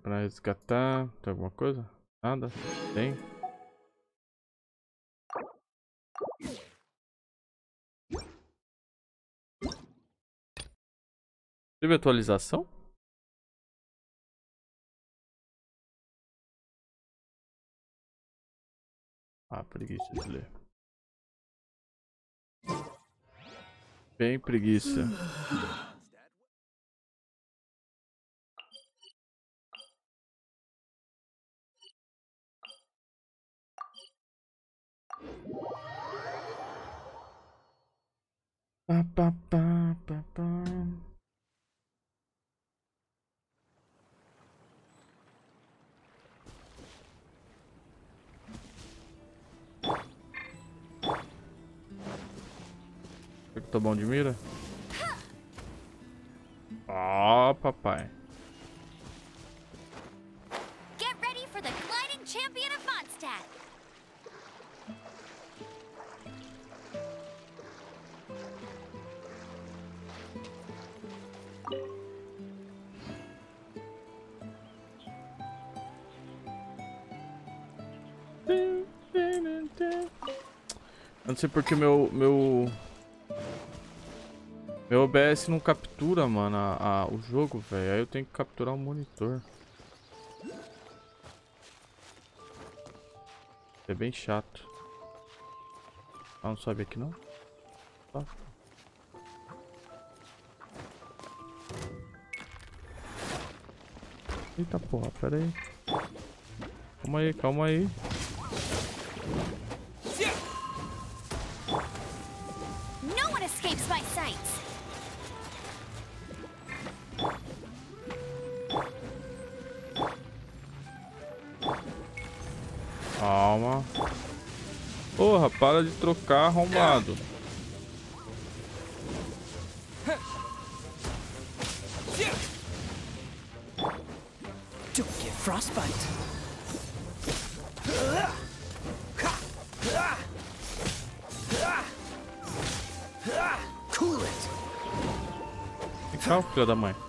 Pra resgatar. Tem alguma coisa? Nada? Tem? Teve atualização? Ah, preguiça de ler. Bem preguiça. Pá, pá, pá, pá, pá. Será que eu tô bom de mira? Ó, papai. Get ready for the gliding champion of Mondstadt. Eu não sei porque meu OBS não captura, mano, o jogo, velho. Aí eu tenho que capturar o monitor. É bem chato. Ah, não sobe aqui não? Tá. Eita porra, pera aí. Calma aí, calma aí. No one escapes my sights. Calma. Porra, para de trocar, arrombado. Don't get frostbite. Cool it. Vem cá, filho da mãe.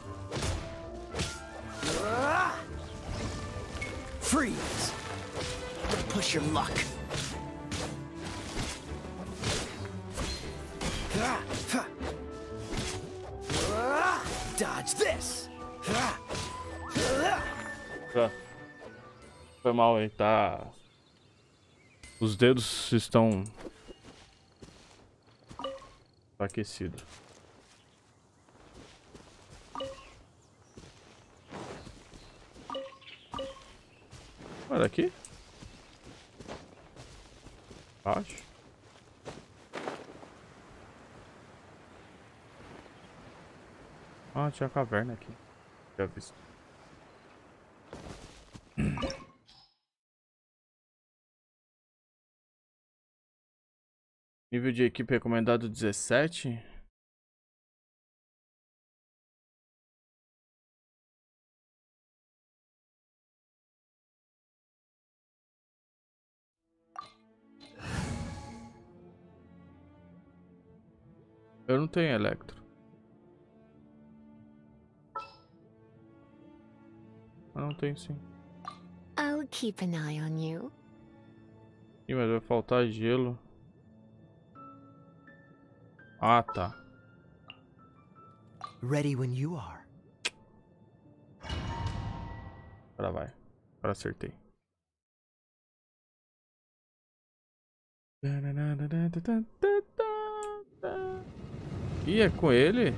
Freeze. Push your luck. Dodge this. Ah, foi mal aí, tá. Os dedos estão aquecidos. Olha aqui. Acho. Ah, tinha uma caverna aqui. Já visto. Nível de equipe recomendado 17. Eu não tenho Electro. Eu não tenho sim. I'll keep an eye on you. Ih, mas vai faltar gelo. Ah, tá. Ready when you are. Agora vai. Agora acertei. Ih, é com ele?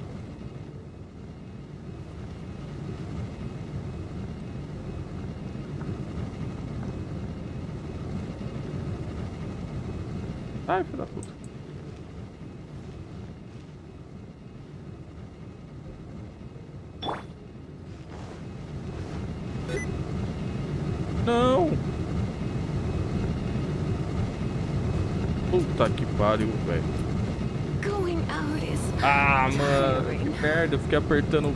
Ai, filho da puta. Não! Puta que pariu, velho. Going out is Ah, mano, que tiring. merda. Eu fiquei apertando.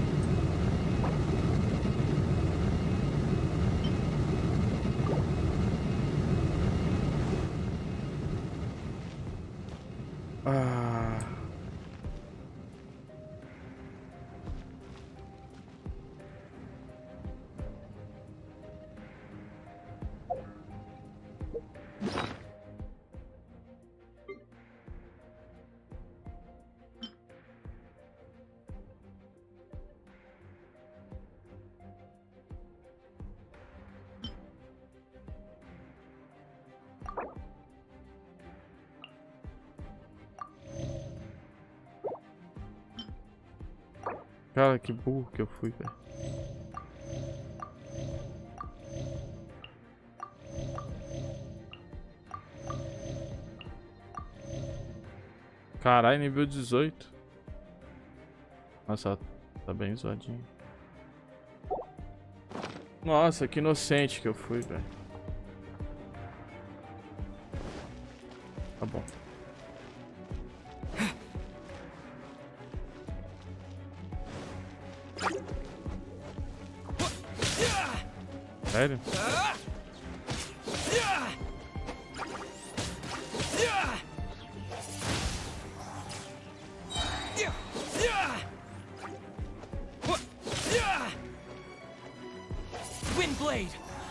Ah. Cara, que burro que eu fui, velho. Caralho, nível 18. Nossa, tá bem zoadinho. Nossa, que inocente que eu fui, velho. Tá bom. Sério? Windblade.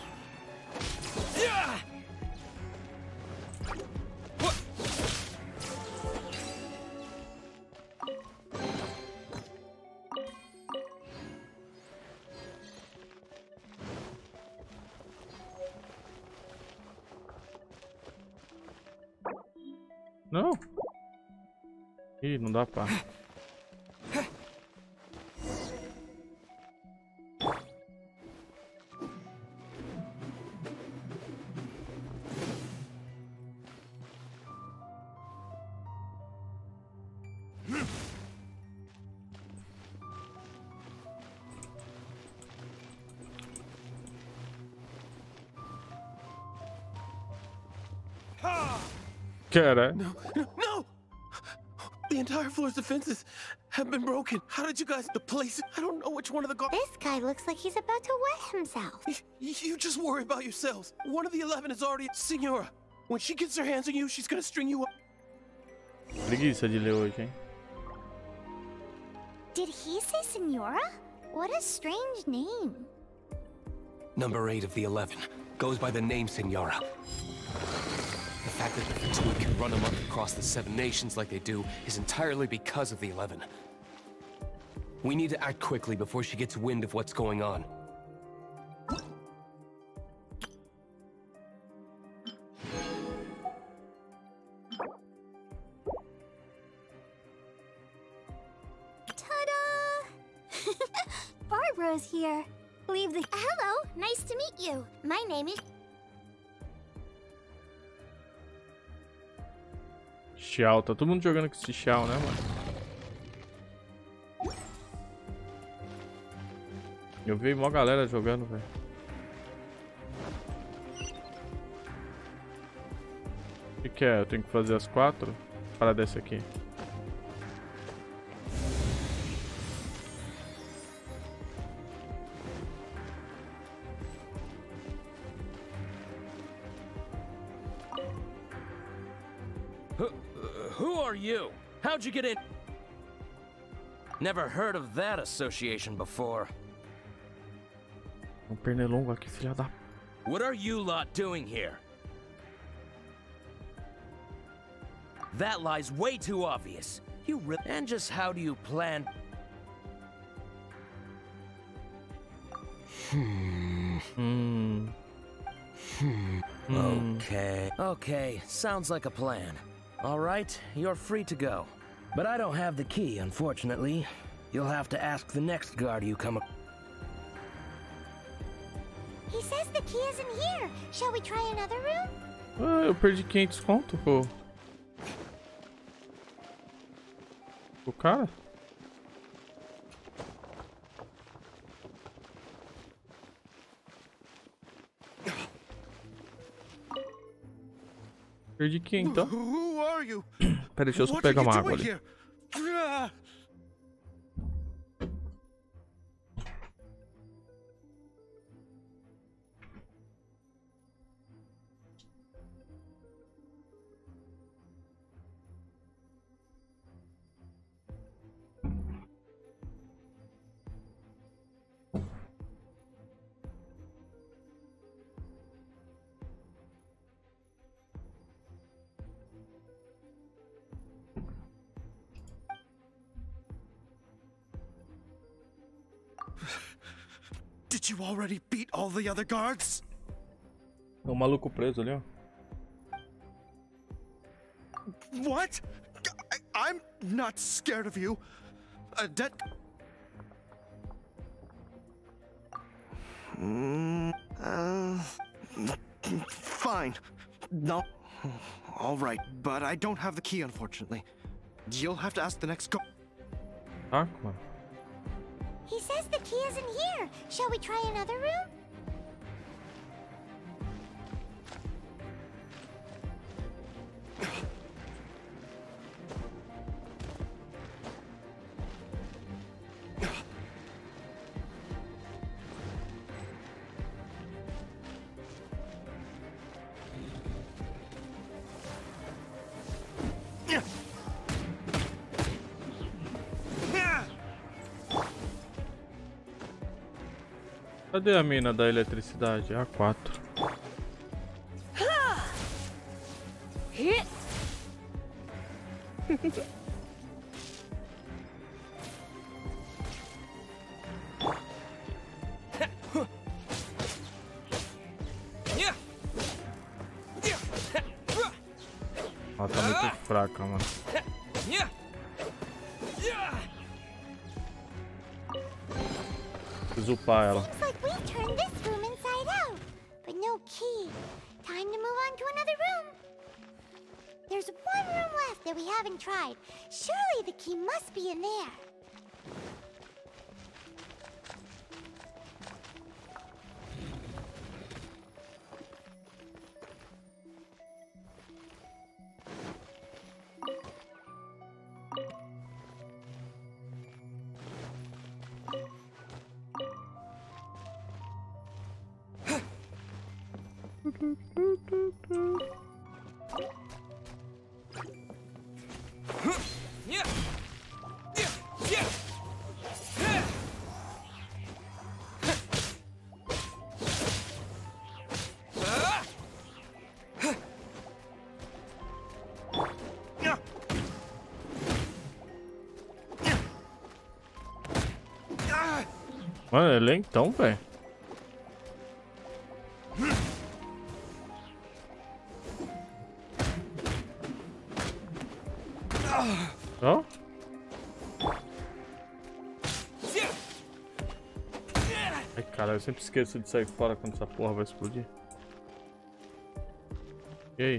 Não. Ih, não dá pra. Cara. No, no, no! The entire floor's defenses have been broken. How did you guys... The place... I don't know which one of the guards... This guy looks like he's about to wet himself. You just worry about yourselves. One of the 11 is already... Senora, when she gets her hands on you, she's gonna string you up. Preguiça de ler hoje, hein? Did he say Senora? What a strange name. Number 8 of the 11 goes by the name Senora. The fact that the fatigue can run amok across the 7 nations like they do is entirely because of the 11. We need to act quickly before she gets wind of what's going on. Ta-da! Barbara's here. Leave the... Hello, nice to meet you. My name is... Xiao, tá todo mundo jogando com esse Xiao, né, mano? Eu vi mó galera jogando, velho. O que é? Eu tenho que fazer as 4 para dessa aqui. Who are you? How'd you get in? Never heard of that association before. Um pernilongo aqui, filha da... What are you lot doing here? That lie's way too obvious. You and just how do you plan? Okay, sounds like a plan. All right, you're free to go. But I don't have the key, unfortunately. You'll have to ask the next guard you come across. He says the key isn't here. Shall we try another room? Ah, eu perdi 500 conto, pô. O cara? Perdi 500. Who are you? Pera, deixa eu só pegar uma água ali. Here? Did you already beat all the other guards? Tem um maluco preso ali, ó. What? I'm not scared of you. Fine. No. All right, but I don't have the key, unfortunately. You'll have to ask the next Tá, mano. He says the key isn't here. Shall we try another room? Cadê a mina da eletricidade? A4. Ela tá muito fraca, mano. Preciso upar ela. Looks like we turned this room inside out, but no key. Time to move on to another room. There's one room left that we haven't tried. Surely the key must be in there. Mano, ele é lentão, velho. Ó. Ai, cara, eu sempre esqueço de sair fora quando essa porra vai explodir. E aí?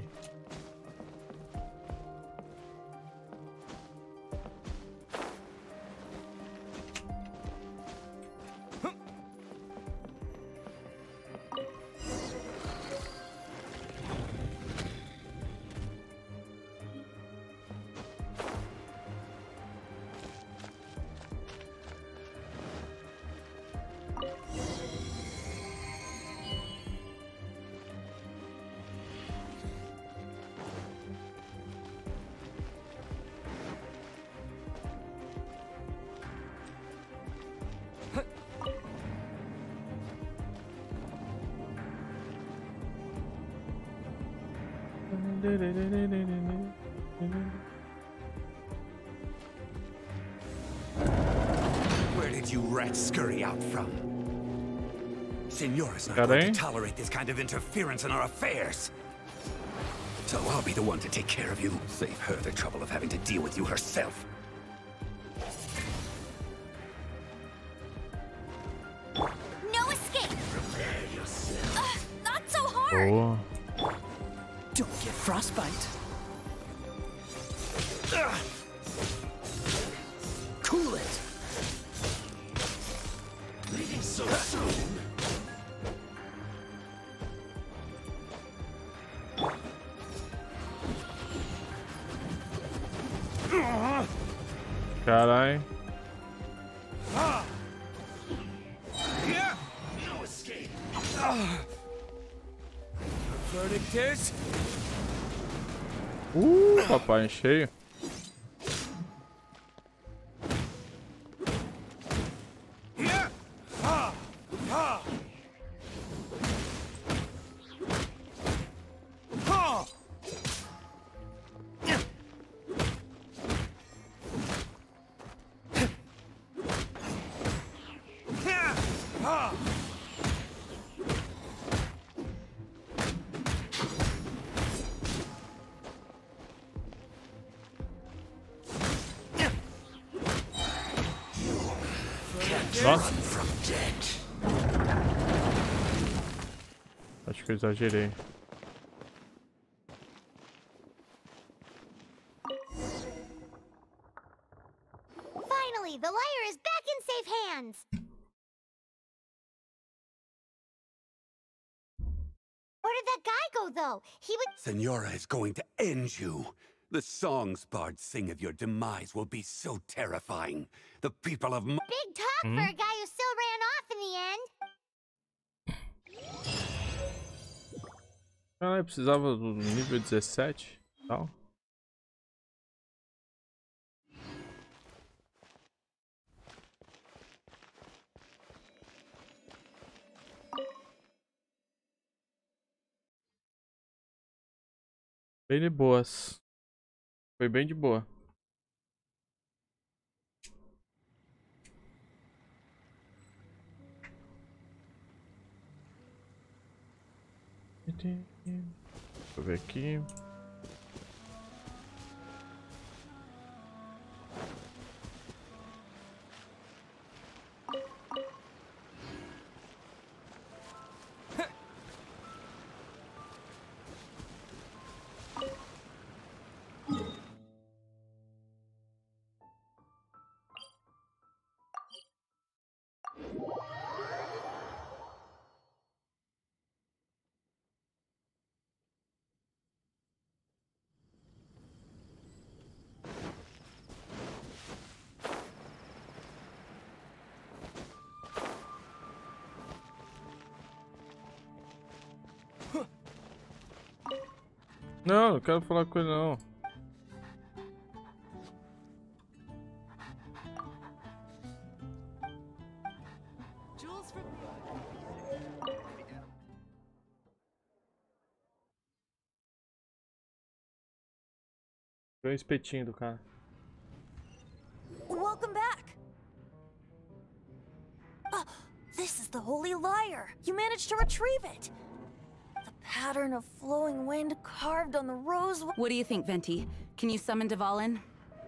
Where did you rats scurry out from? Signora's not going to tolerate this kind of interference in our affairs. So I'll be the one to take care of you. Save her the trouble of having to deal with you herself. No escape! Not so hard! Boa. Don't get frostbite. Cool it. Leaving so soon. Caralho. No escape. Verdict is... Papai cheio. Nossa. From dead. que eu exagerei. Finally, the lyre is back in safe hands. Where did that guy go, though? He would. Senora is going to end you. The songs bards sing of your demise will be so terrifying. The people of Big talk for a guy who still ran off in the end. Ah, eu precisava do nível 17 e tal. Bem de boas. Foi bem de boa. Deixa eu ver aqui. Não, não quero falar com ele não. Foi um espetinho do cara. Welcome back. This is the Holy Lyre. You managed to retrieve it. The pattern of flowing wind carved on the rose. What do you think, Venti? Can you summon Dvalin?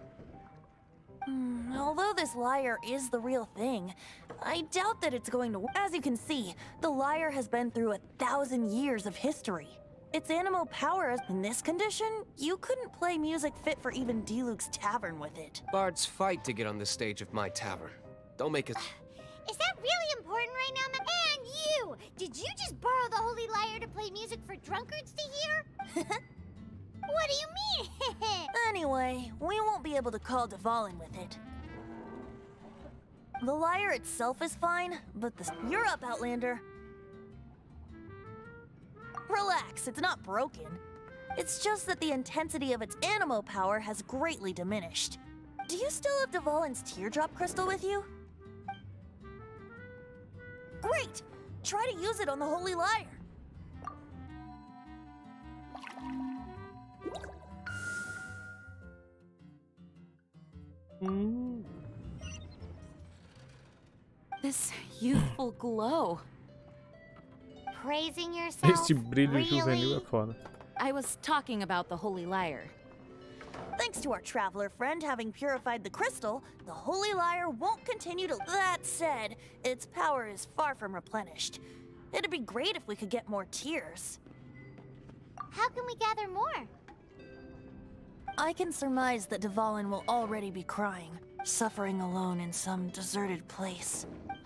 Although this lyre is the real thing, I doubt that it's going to. As you can see, the lyre has been through 1,000 years of history. Its animal power is in this condition. You couldn't play music fit for even Diluc's tavern with it. Bards fight to get on the stage of my tavern. Don't make it. Is that really important right now, And you! Did you just borrow the Holy Lyre to play music for drunkards to hear? What do you mean? Anyway, we won't be able to call Dvalin with it. The lyre itself is fine, but You're up, Outlander. Relax, it's not broken. It's just that the intensity of its animo power has greatly diminished. Do you still have Dvalin's teardrop crystal with you? Great! Try to use it on the Holy Lyre. This youthful glow. Praising yourself? Esse brilho juvenil é Really? foda. I was talking about the Holy Lyre. Thanks to our traveler friend having purified the crystal, the Holy Lyre won't continue to. That said, its power is far from replenished. It'd be great if we could get more tears. How can we gather more? I can surmise that Dvalin will already be crying, suffering alone in some deserted place.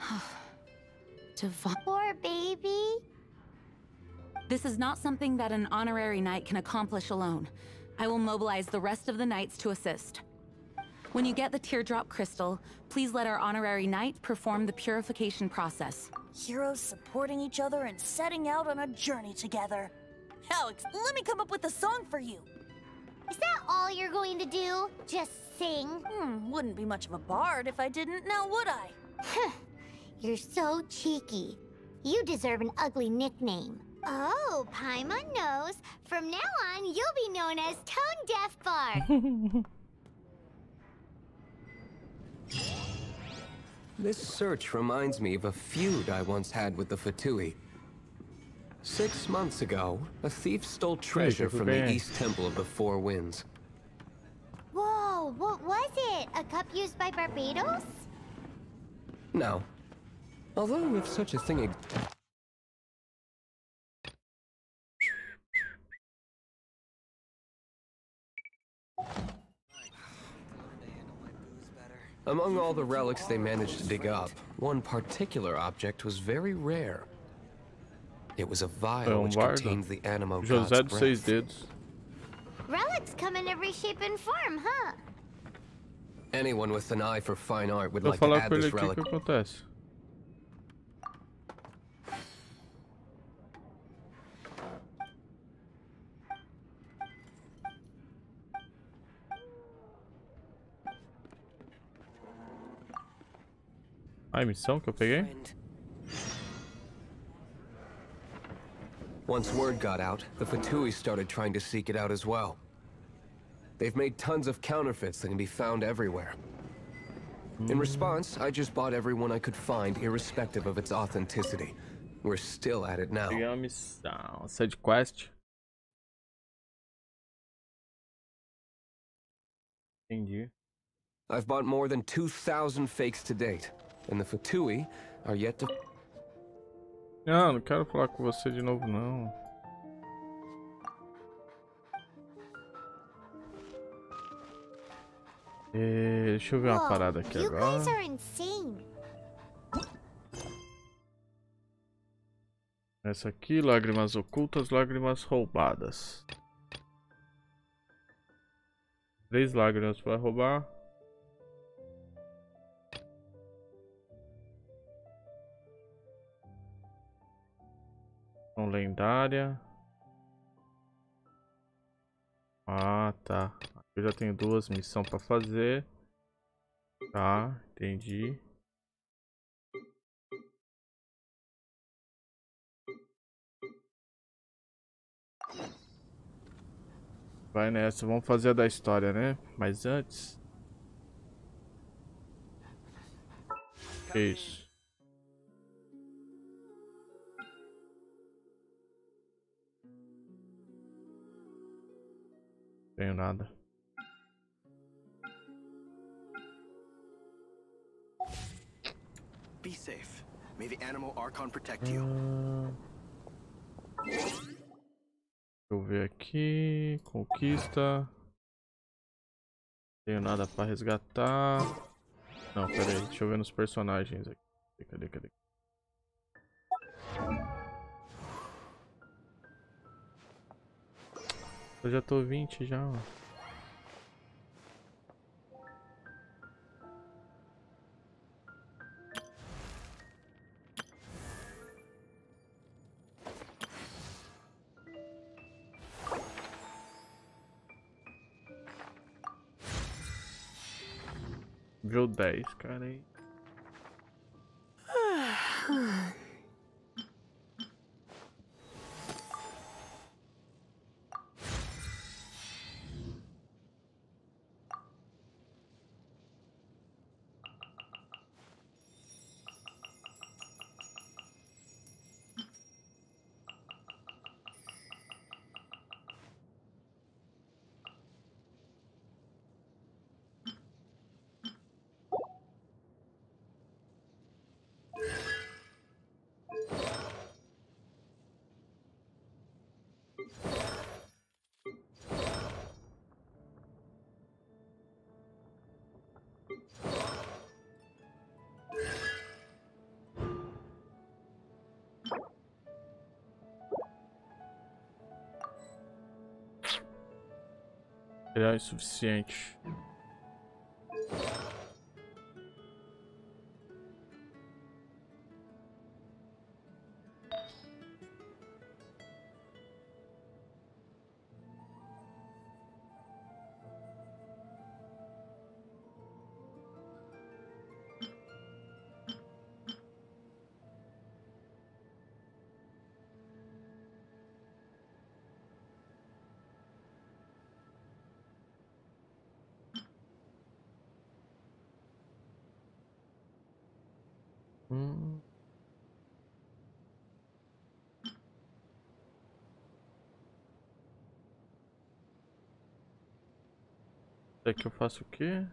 Poor baby. This is not something that an honorary knight can accomplish alone. I will mobilize the rest of the knights to assist. When you get the teardrop crystal, please let our honorary knight perform the purification process. Heroes supporting each other and setting out on a journey together. Alex, let me come up with a song for you. Is that all you're going to do? Just sing? Wouldn't be much of a bard if I didn't, now would I? You're so cheeky. You deserve an ugly nickname. Oh, Paimon knows. From now on, you'll be known as Tone Deaf Bard. This search reminds me of a feud I once had with the Fatui. 6 months ago, a thief stole treasure from the East Temple of the Four Winds. Whoa, what was it? A cup used by Barbados? No. Although if such a thing Among all the relics they managed to dig up, one particular object was very rare. It was a vial which contained the Anemo god's José dos Seis breath. Dedos. Relics come in every shape and form, huh? Anyone with an eye for fine art would Vou like to falar add com ele this aqui o relic. que acontece. A missão que eu peguei? Once word got out, the Fatui started trying to seek it out as well. They've made tons of counterfeits that can be found everywhere. In response, I just bought everyone I could find, irrespective of its authenticity. We're still at it now. Peguei uma missão. Side quest. Entendi. I've bought more than 2,000 fakes to date, and the Fatui are yet to... Não quero falar com você de novo, não. Deixa eu ver uma parada aqui you agora. guys are insane. Essa aqui, lágrimas ocultas, lágrimas roubadas. 3 lágrimas para roubar. Lendária. Ah, tá. Eu já tenho 2 missões para fazer. Tá, entendi. Vai nessa, vamos fazer a da história, né? Mas antes... Que isso? Tenho nada. Be safe. May the Anemo Archon protect you. Deixa eu ver aqui. Conquista. Tenho nada pra resgatar. Não, pera aí. Deixa eu ver nos personagens aqui. Cadê? Eu já tô 20 já, ó. Viu 10, cara aí. Ele é insuficiente. Daqui eu faço o quê?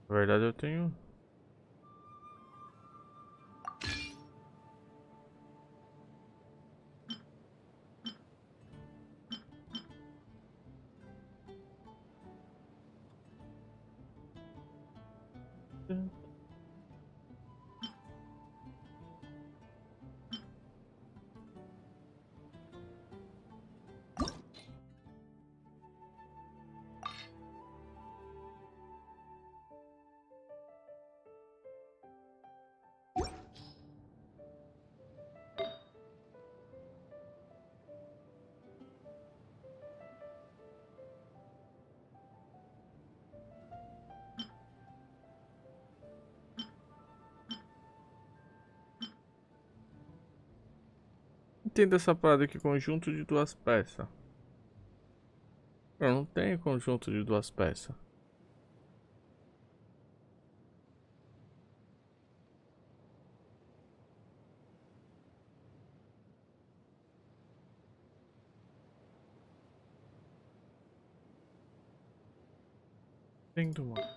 Na verdade eu tenho. Entendo essa parada aqui, conjunto de duas peças. Eu não tenho conjunto de duas peças. Entendo, mano.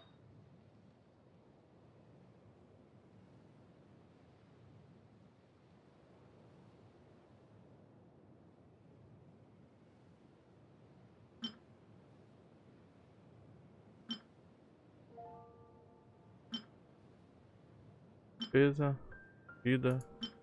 Defesa, vida.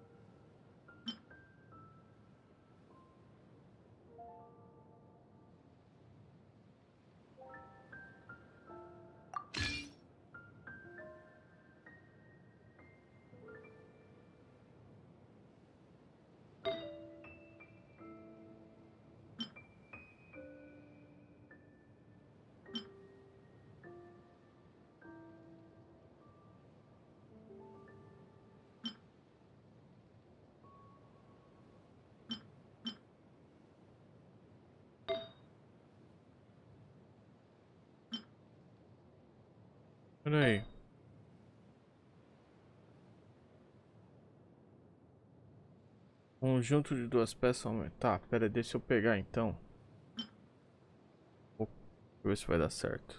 Pera aí. Conjunto de duas peças aumentar. Tá, pera aí, deixa eu pegar então. Vou ver se vai dar certo.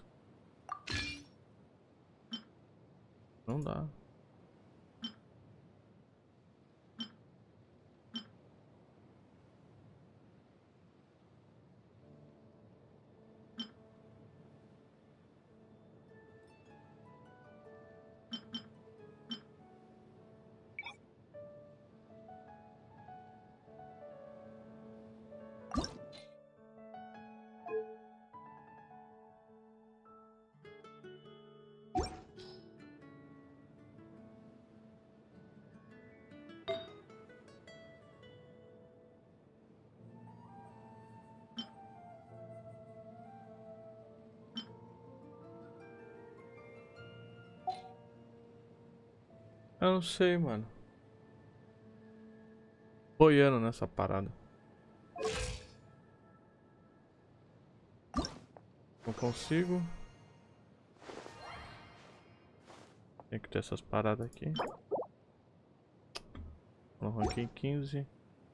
Não dá. Eu não sei, mano. Boiando nessa parada. Não consigo. Tem que ter essas paradas aqui. No ranking 15.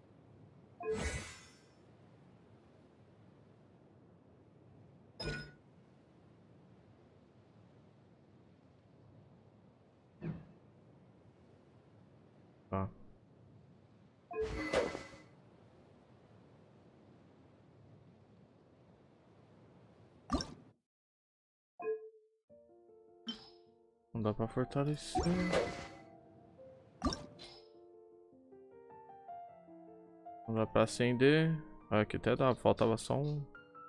Tá. Não dá pra fortalecer. Não dá pra acender. Aqui até dá, faltava só um.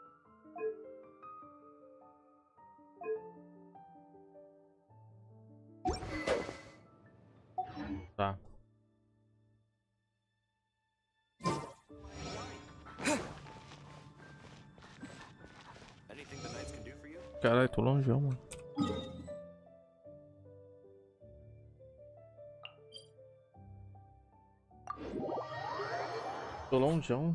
Tá. Caralho, tô longeão, mano. Tô longeão.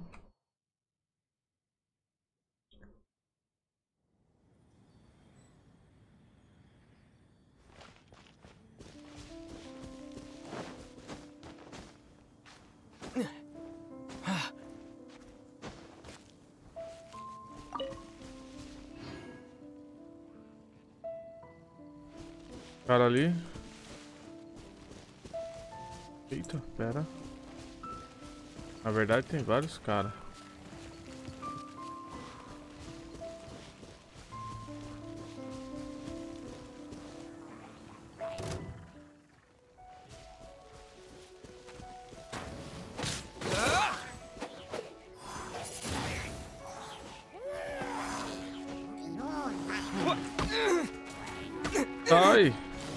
Cara ali. Eita, pera. Na verdade tem vários caras. Ai!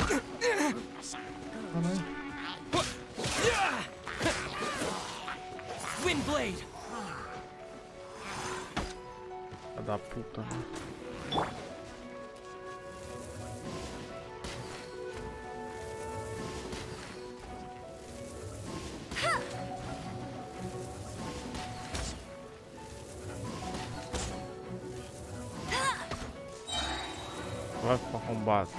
Windblade! Filha da puta, né? Vai ficar arrombado.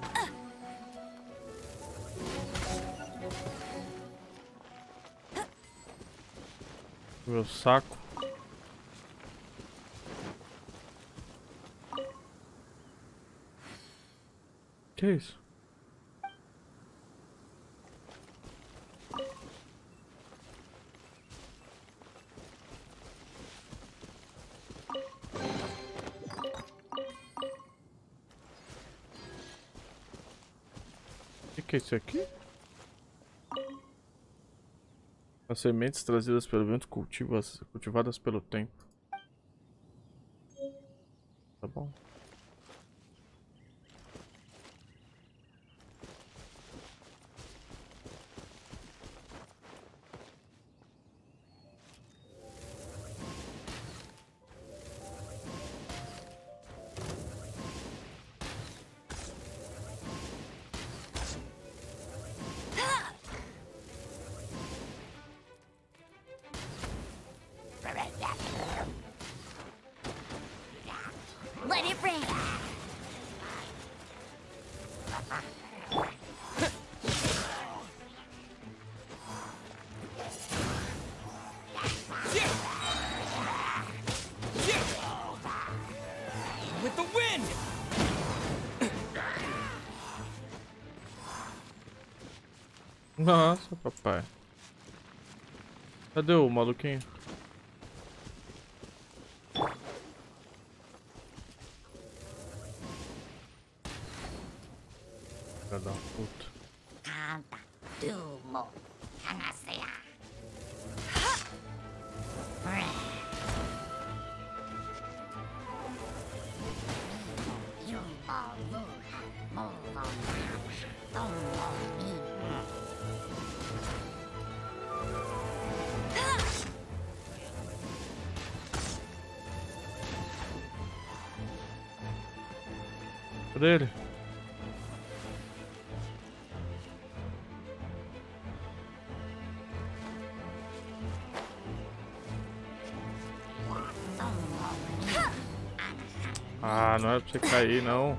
Meu saco. Que isso? Que é isso aqui? As sementes trazidas pelo vento cultivadas pelo tempo. Tá bom. Let it rain. With the wind! Nossa, papai. Cadê o maluquinho? Filha da puta. Cadê ele? Ah, não é pra você cair, não.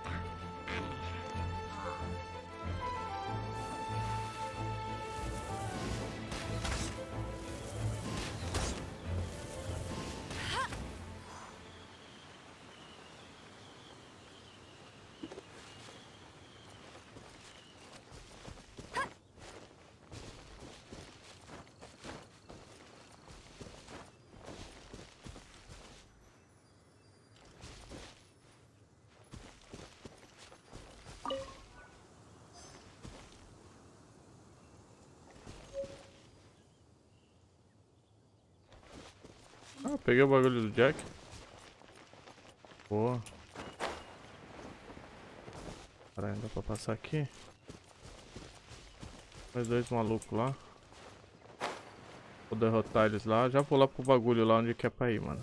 Ah, peguei o bagulho do Jack. Boa. Caralho, dá pra passar aqui? Mais dois malucos lá. Vou derrotar eles lá. Já vou lá pro bagulho lá onde que é pra ir, mano.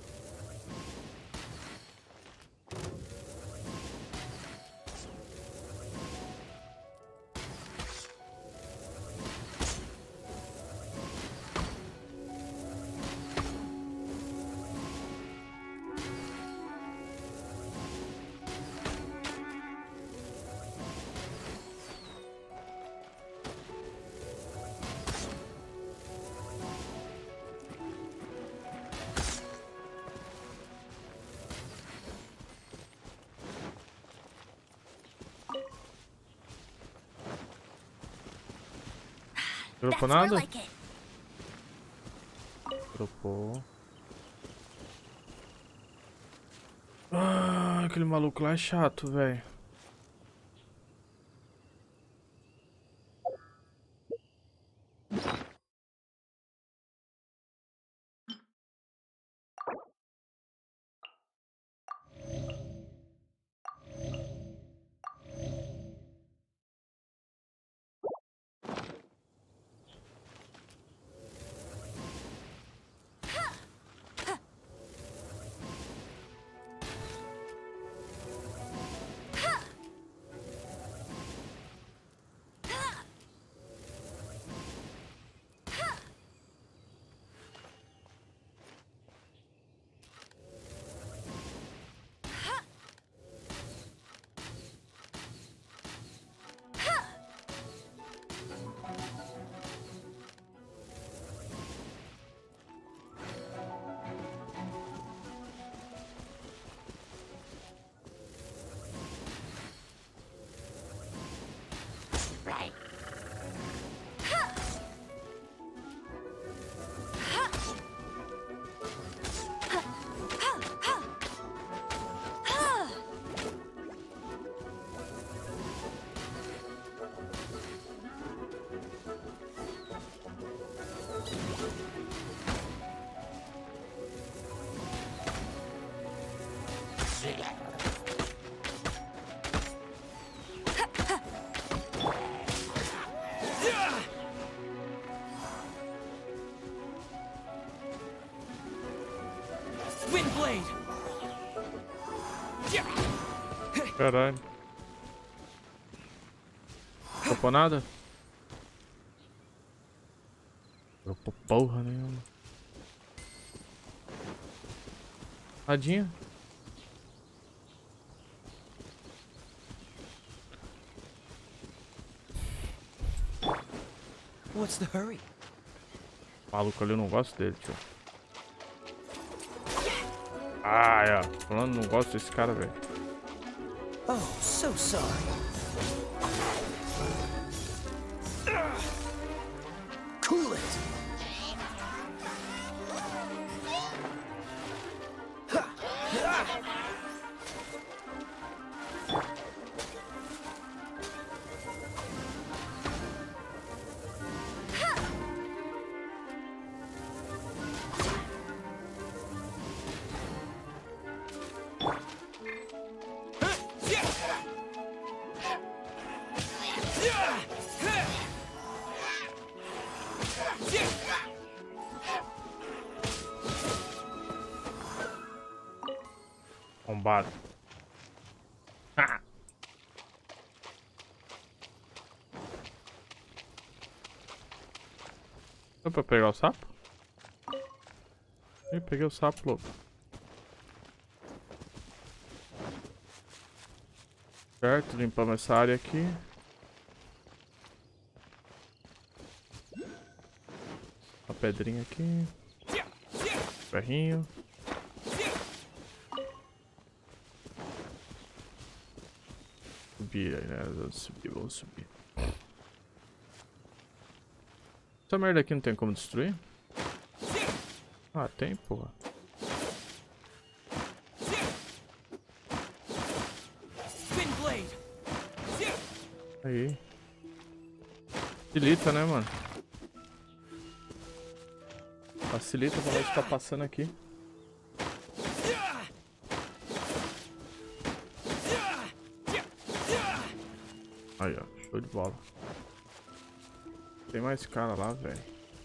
Dropou nada? Dropou. Ah, aquele maluco lá é chato, velho. Caralho. Dropou nada? Dropou porra nenhuma. Tadinha. What's the hurry? Maluco ali, eu não gosto dele, tio. Ah, é. Falando, não gosto desse cara, velho. Oh, so sorry. Cool it. Bombado. Ah. Deu pra pegar o sapo? Eu peguei o sapo, louco. Certo, limpamos essa área aqui. Uma pedrinha aqui. Ferrinho. Subir aí, né? Vamos subir. Essa merda aqui não tem como destruir? Ah, tem, porra. Aí. Facilita, né, mano? Facilita pra nós ficar passando aqui. Aí, ó. Show de bola. Tem mais cara lá, velho.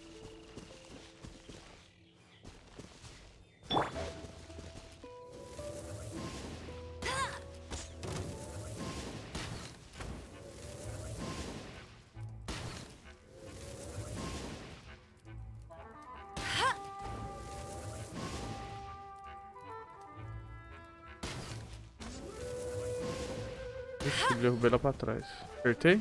Ixi, derrubei lá pra trás. Acertei?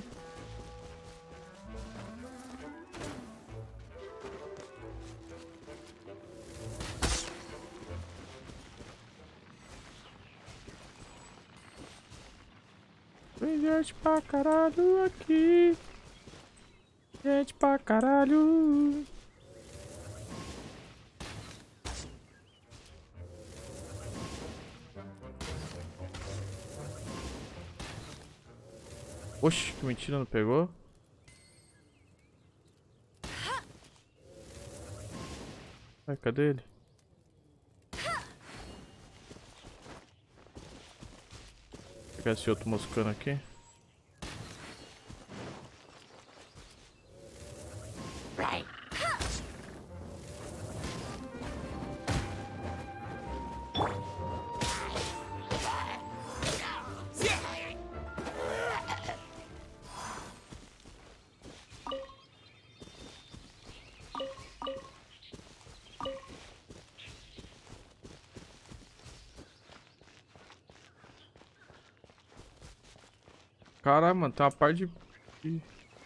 Tem gente pra caralho aqui. Gente pra caralho. Oxe, que mentira, não pegou? Ai, cadê ele? Vou pegar esse outro moscando aqui. Caralho, mano, tem uma parte de...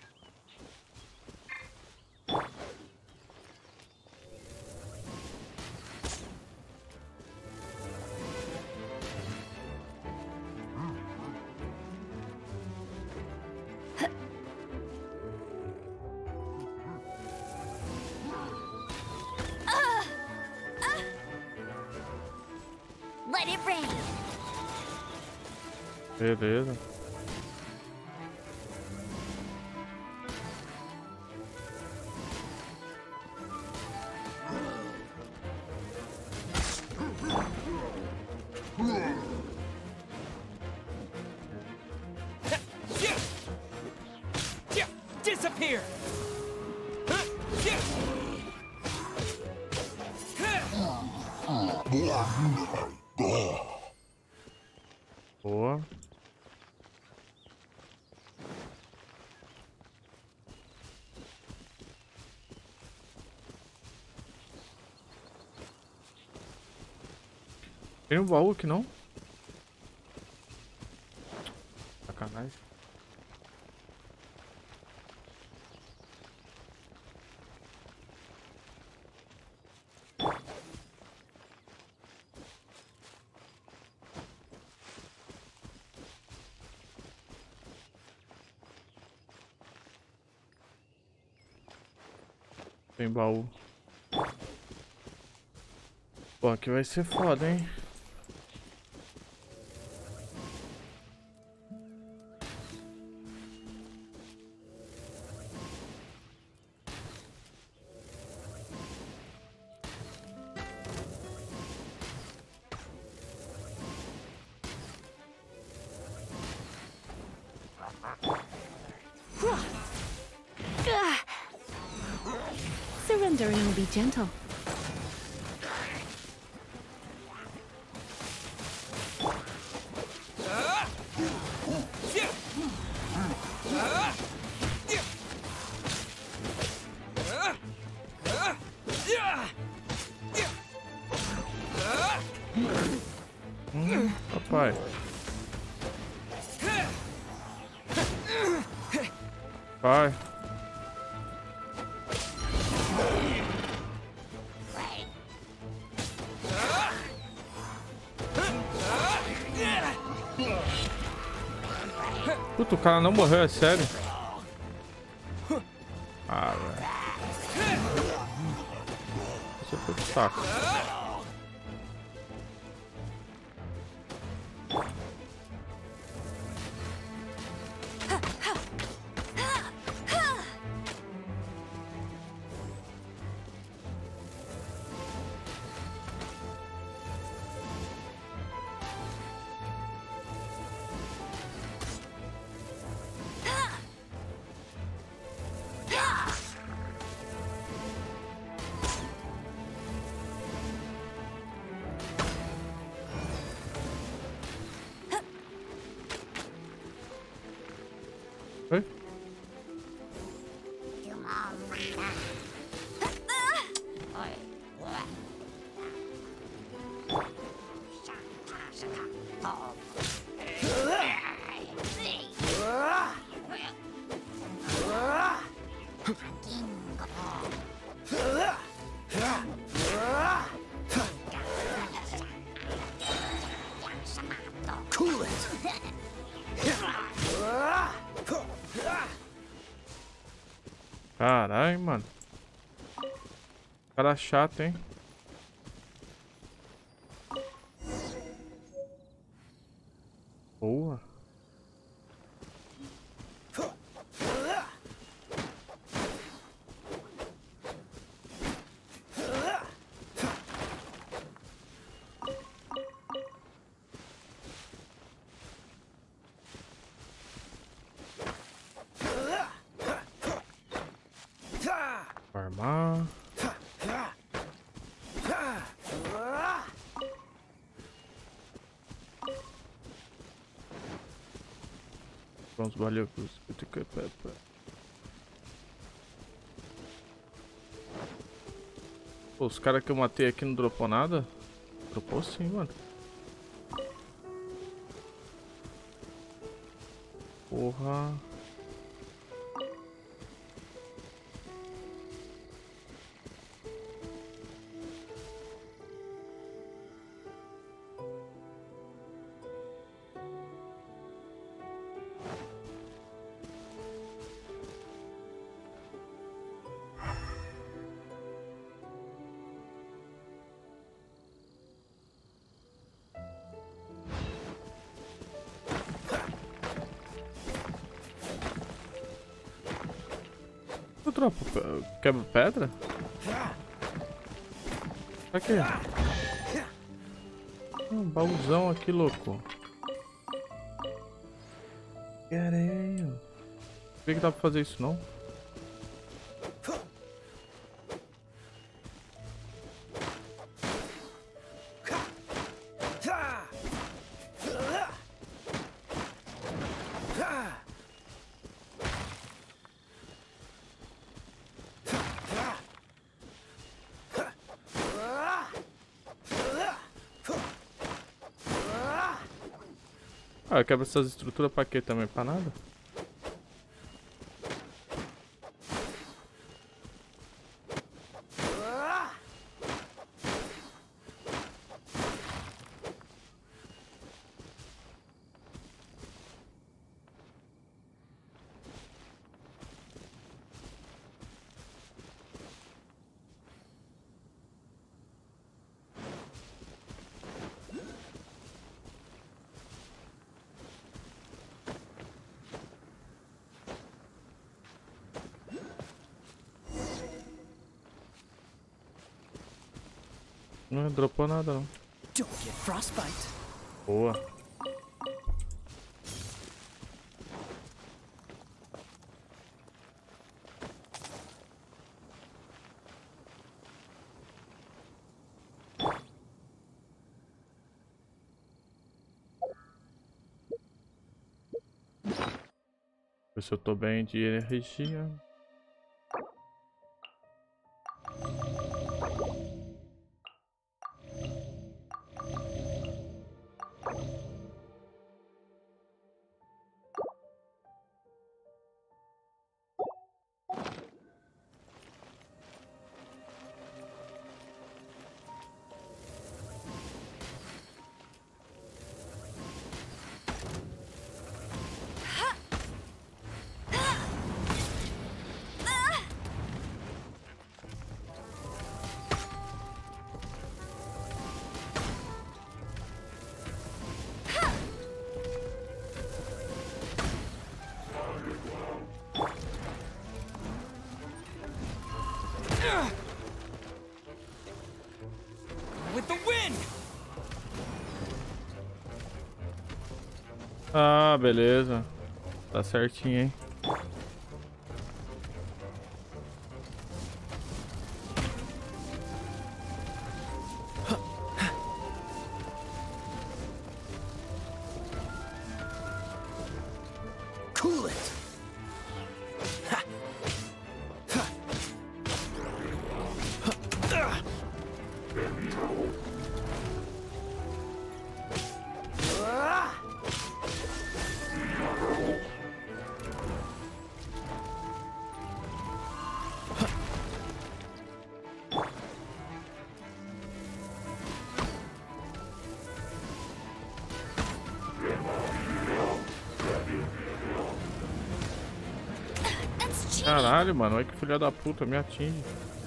Let it rain. Beleza. Disappear! Boa. Tem um baú aqui, não? Sacanagem. Tem baú. Pô, aqui vai ser foda, hein? Surrendering will be gentle. Papai. Vai. Puta, o cara não morreu, é sério? Ah, velho. Você foi pro saco. Oi? Cool it! Caralho, mano. Cara chato, hein? Boa. Armar. Vamos balhocos. Pô, os caras que eu matei aqui não dropou nada? Dropou sim, mano. Porra. Eu dropo quebra pedra? Pra quê? Um baúzão aqui, louco. Caralho. Por que dá pra fazer isso não? Ah, eu quebro essas estruturas pra quê também? Pra nada? Não dropou nada não. Don't get frostbite. Boa. Ver se eu tô bem de energia. With the wind! Ah, beleza. Tá certinho, hein? Cool it. Caralho, mano, olha que filha da puta, me atinge.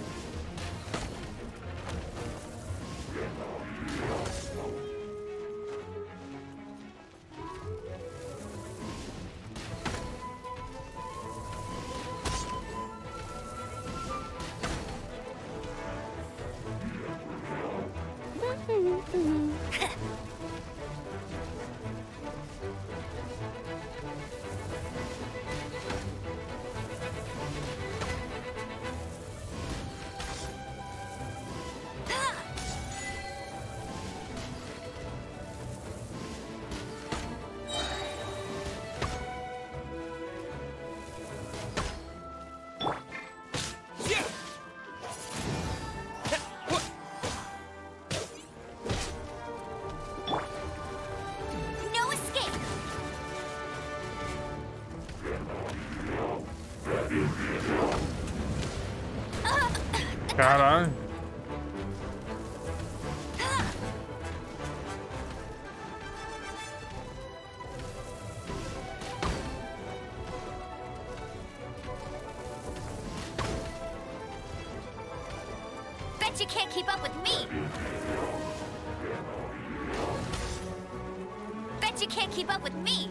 No escape. Caralho. Bet you can't keep up with me. Bet you can't keep up with me.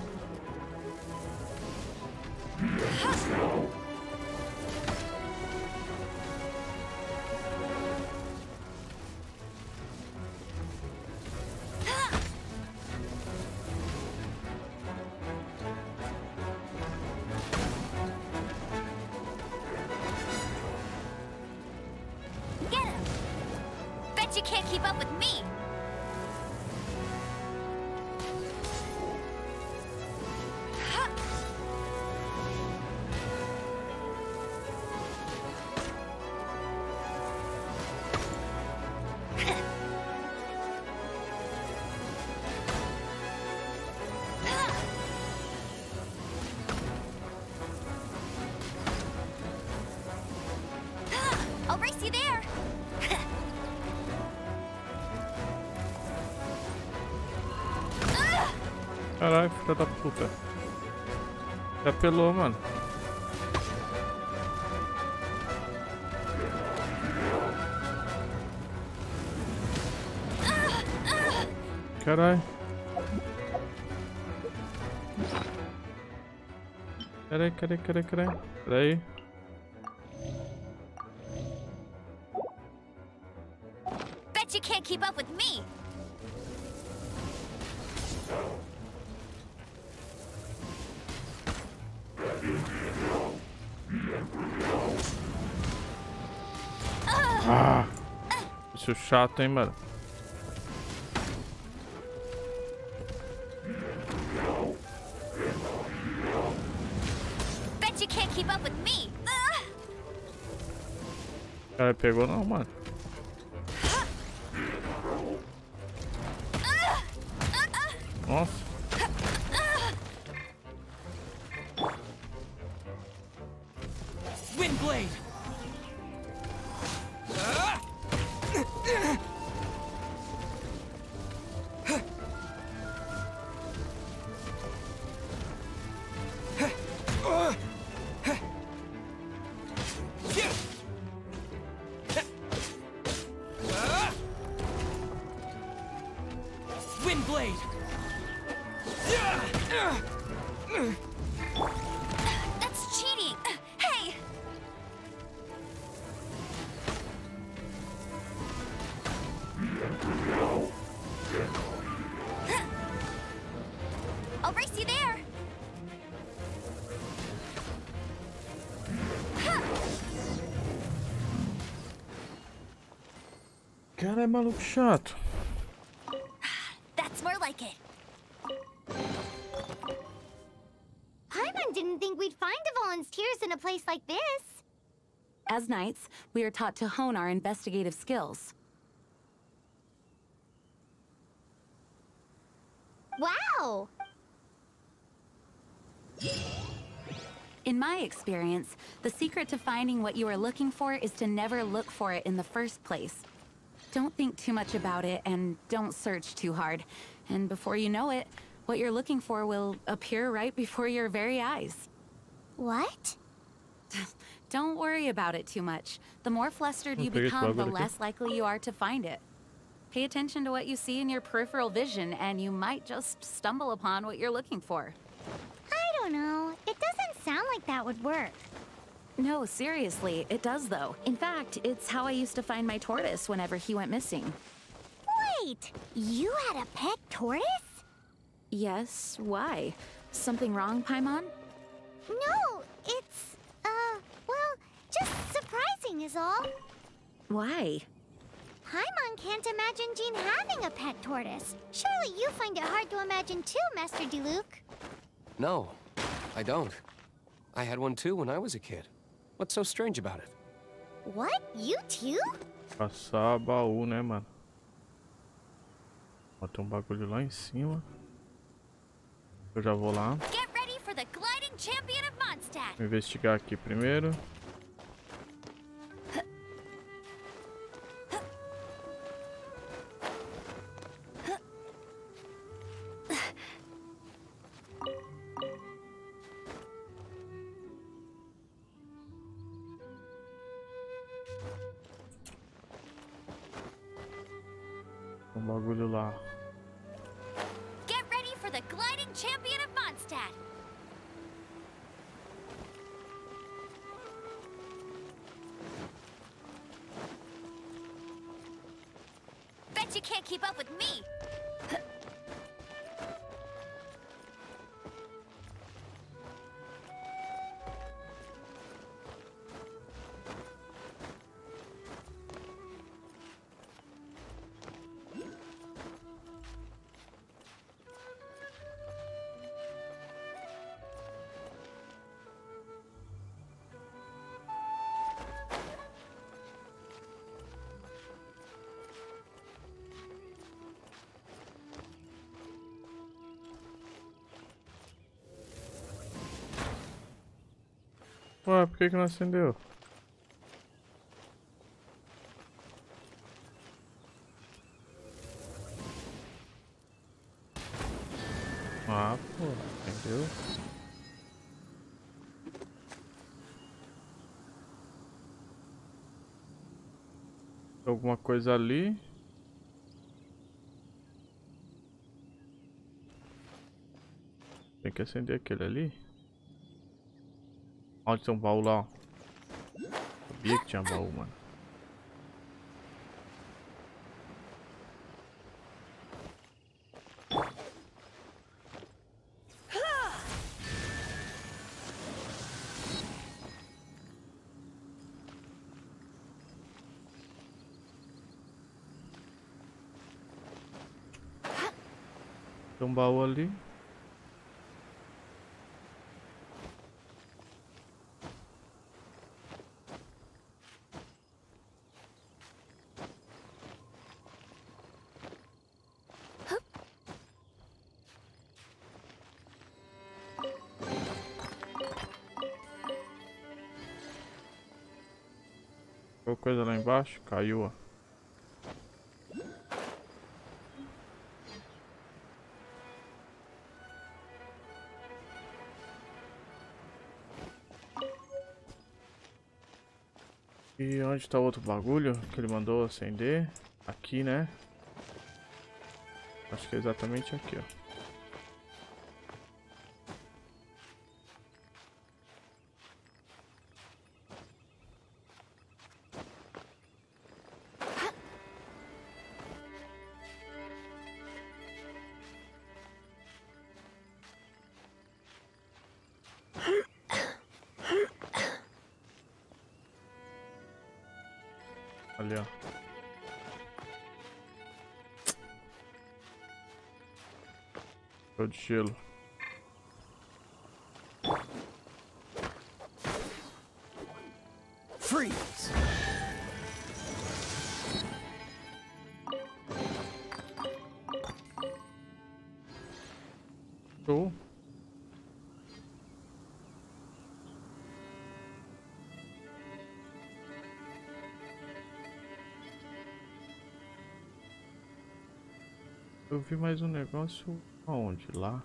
Get him. Bet you can't keep up with me. I'll race you there. Caralho, filha da puta. Já apelou, mano. Caralho. Peraí. Bet you can't keep up with me. Ah! Isso é chato, hein, mano. Bet you can't keep up with me. Cara, pegou não, mano. Nossa. Windblade! Windblade! That's cheating. Hey. I'll race you there. Cara, é maluco chato. That's more like it. Paimon didn't think we'd find the volunteers in a place like this. As knights, we are taught to hone our investigative skills. Wow. In my experience, the secret to finding what you are looking for is to never look for it in the first place. Don't think too much about it and don't search too hard. And before you know it, what you're looking for will appear right before your very eyes. What? Don't worry about it too much. The more flustered you peguei esse become, the bagulho aqui. less likely you are to find it. Pay attention to what you see in your peripheral vision, and you might just stumble upon what you're looking for. I don't know. It doesn't sound like that would work. No, seriously, it does though. In fact, it's how I used to find my tortoise whenever he went missing. Wait, you had a pet tortoise? Yes, why? Something wrong, Paimon? No, it's, well, just surprising is all. Why? Paimon can't imagine Jean having a pet tortoise. Surely you find it hard to imagine too, Master Diluc. No, I don't. I had one too when I was a kid. What's so strange about it? What? You too? Passar baú, né, mano? Ó, tem bagulho lá em cima. Eu já vou lá. Get ready for the gliding champion of Mondstadt. Vou investigar aqui primeiro. Um bagulho lá. Get ready for the gliding champion of Mondstadt. Bet you can't keep up with me. Ué, por que não acendeu? Ah, pô, acendeu. Alguma coisa ali. Tem que acender aquele ali. Onde tem um baú lá, ó. Sabia que tinha baú, mano. Tem um baú ali. Qualquer coisa lá embaixo, caiu, ó. E onde tá o outro bagulho que ele mandou acender? Aqui, né? Acho que é exatamente aqui, ó. Ali, ó. Show de gelo. Freeze! Show. Eu vi mais um negócio aonde? Lá?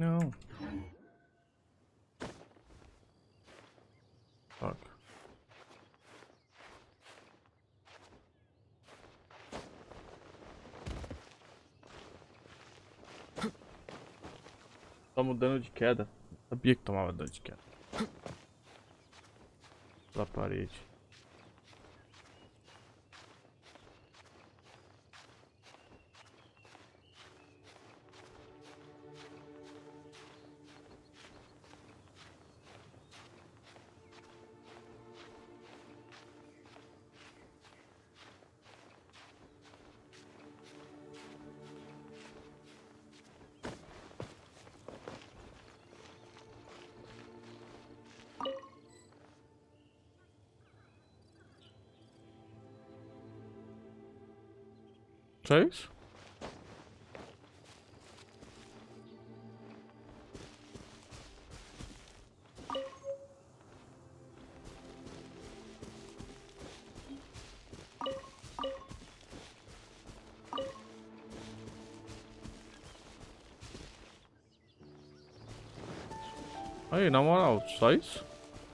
Não. Toca. Toma dano de queda. Sabia que tomava dano de queda. Pela parede. Só isso? Aí, na moral, só isso?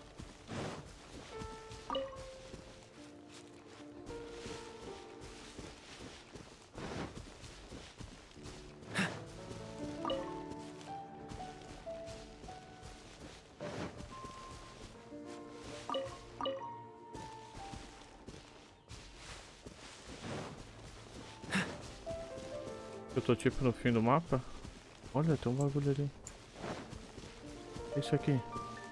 Eu tô tipo no fim do mapa. Olha, tem um bagulho ali. Isso aqui.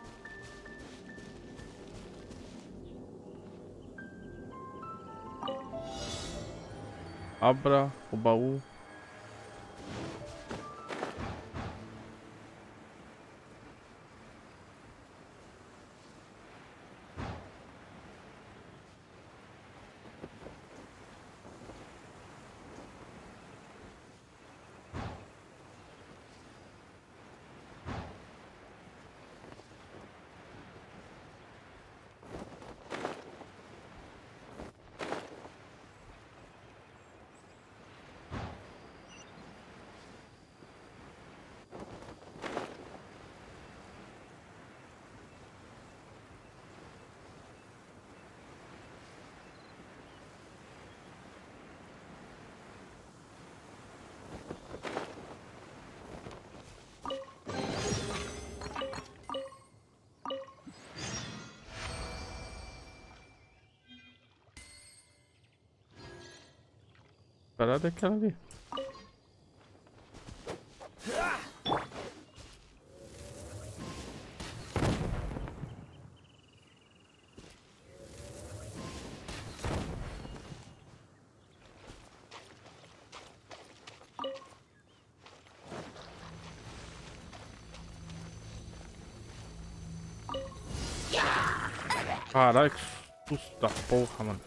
Abra o baú. Parada é aquela ali. Caralho, que susto da porra, mano.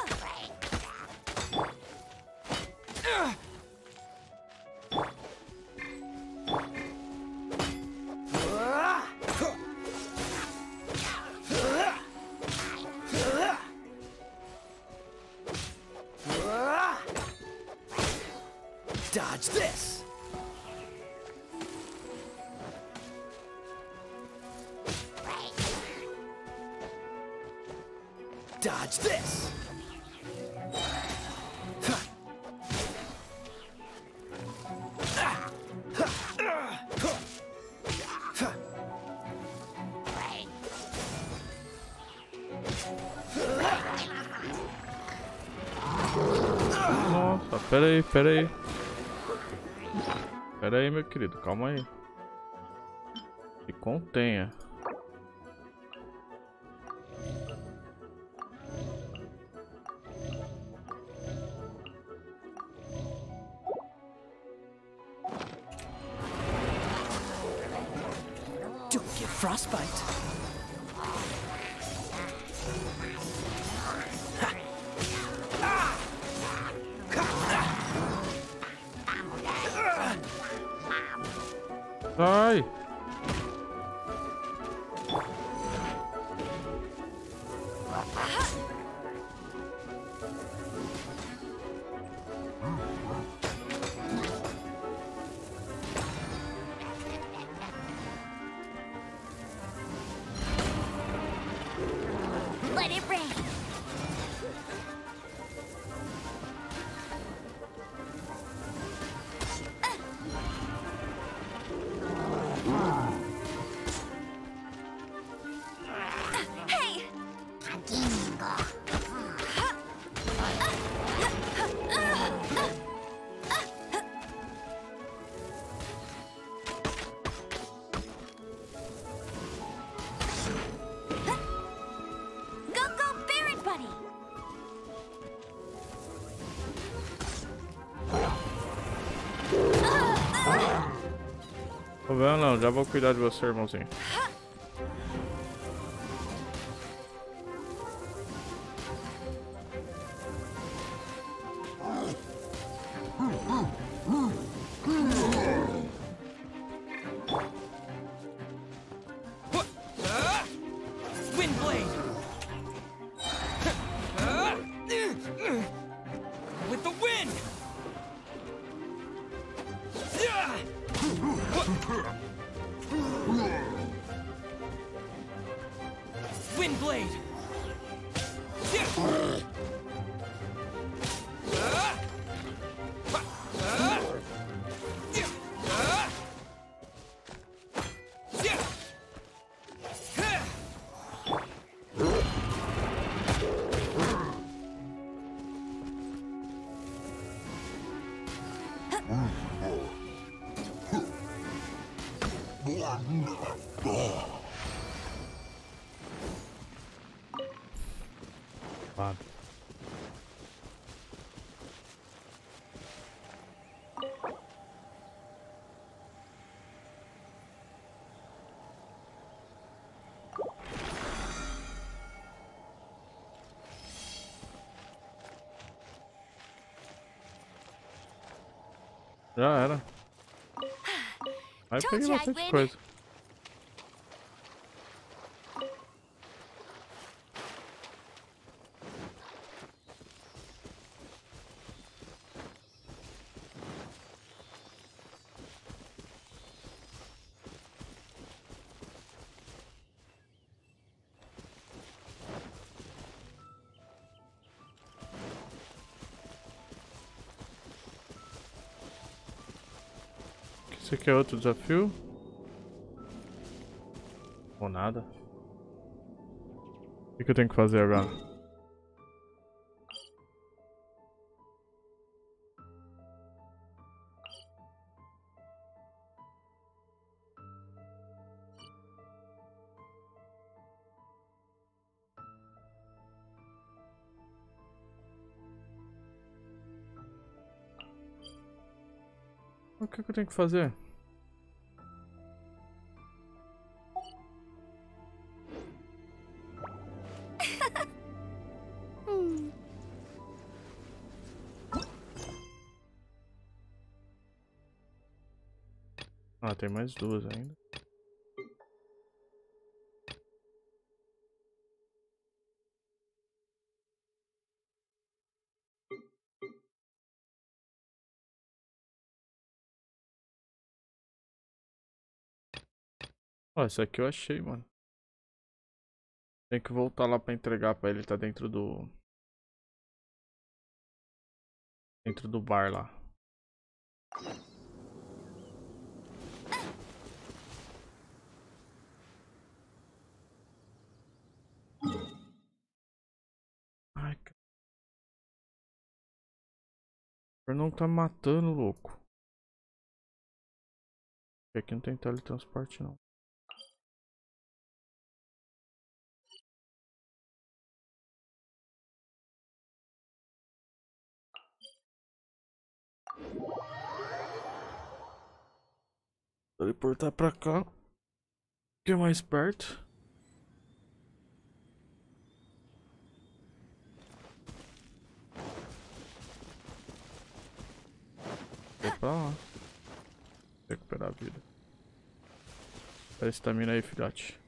Dodge this! Dodge this! Nossa, pera aí. Pera aí, meu querido, calma aí. Se contenha. Don't get frostbite. Sai! Problema não, já vou cuidar de você, irmãozinho. Windblade! With the wind! Windblade! Mano. Já era. Aí Told peguei you I'd bastante win. coisa. Esse aqui é outro desafio? Ou nada? O que eu tenho que fazer agora? O que eu tenho que fazer? Ah, tem mais duas ainda. Ó, esse aqui eu achei, mano. Tem que voltar lá pra entregar pra ele, tá dentro do... Dentro do bar lá. Ai, cara. O não tá me matando, louco. Aqui não tem teletransporte, não. Teleportar pra cá. Que é mais perto. Vou pra lá. Recuperar a vida. Pera esse estamina aí, filhote.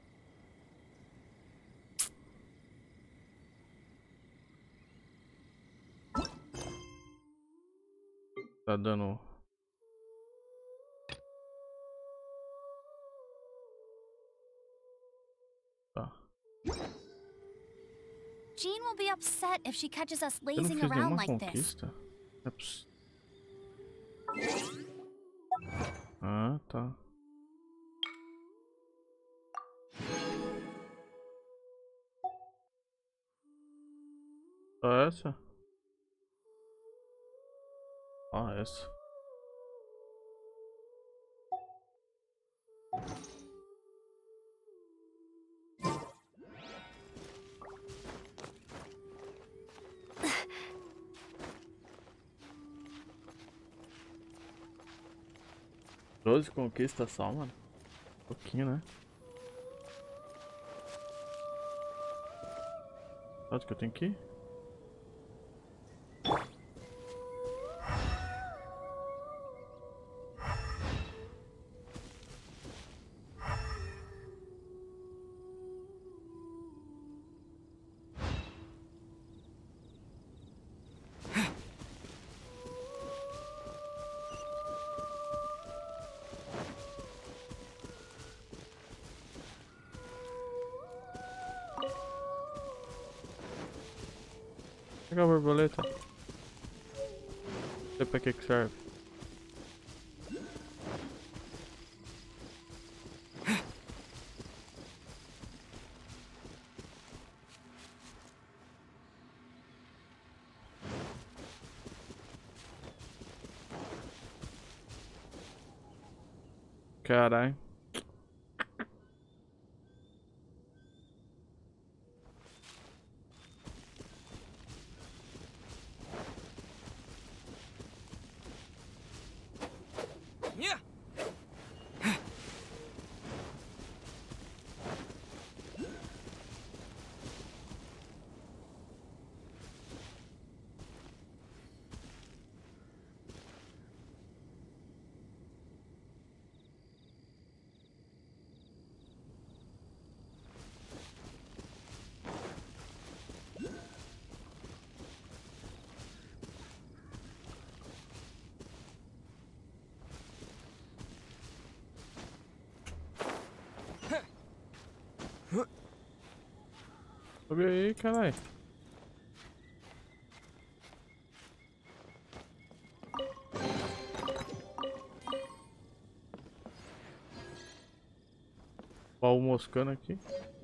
Tá dando... Tá. Jean will be upset if she catches us Eu não lazing fiz around nenhuma like this. conquista. Não é possível. Ah, tá. Só essa? Ah, essa. 12 conquistas só, mano. Pouquinho, né? Quanto que eu tenho aqui? Pegar a borboleta. Não sei pra que serve. Caralho. Sobe aí, caralho. Baú moscando aqui.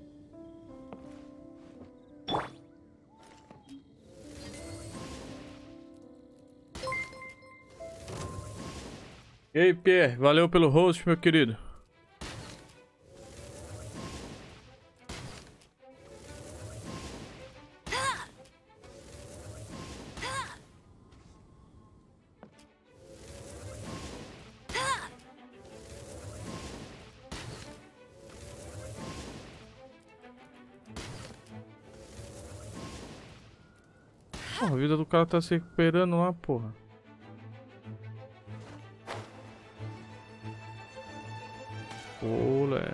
E aí, Pierre, valeu pelo host, meu querido. A vida do cara tá se recuperando lá, porra. Olé.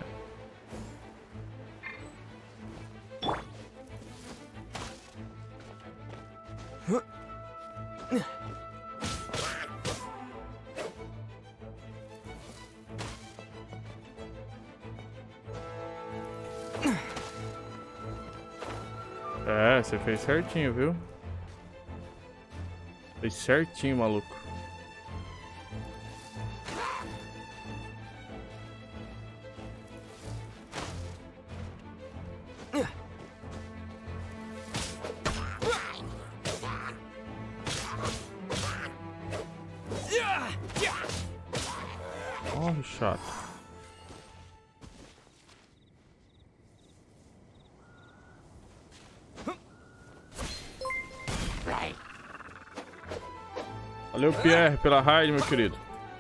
É, você fez certinho, viu? Fez certinho, maluco. Morre, chato. Valeu, Pierre, pela raid, meu querido.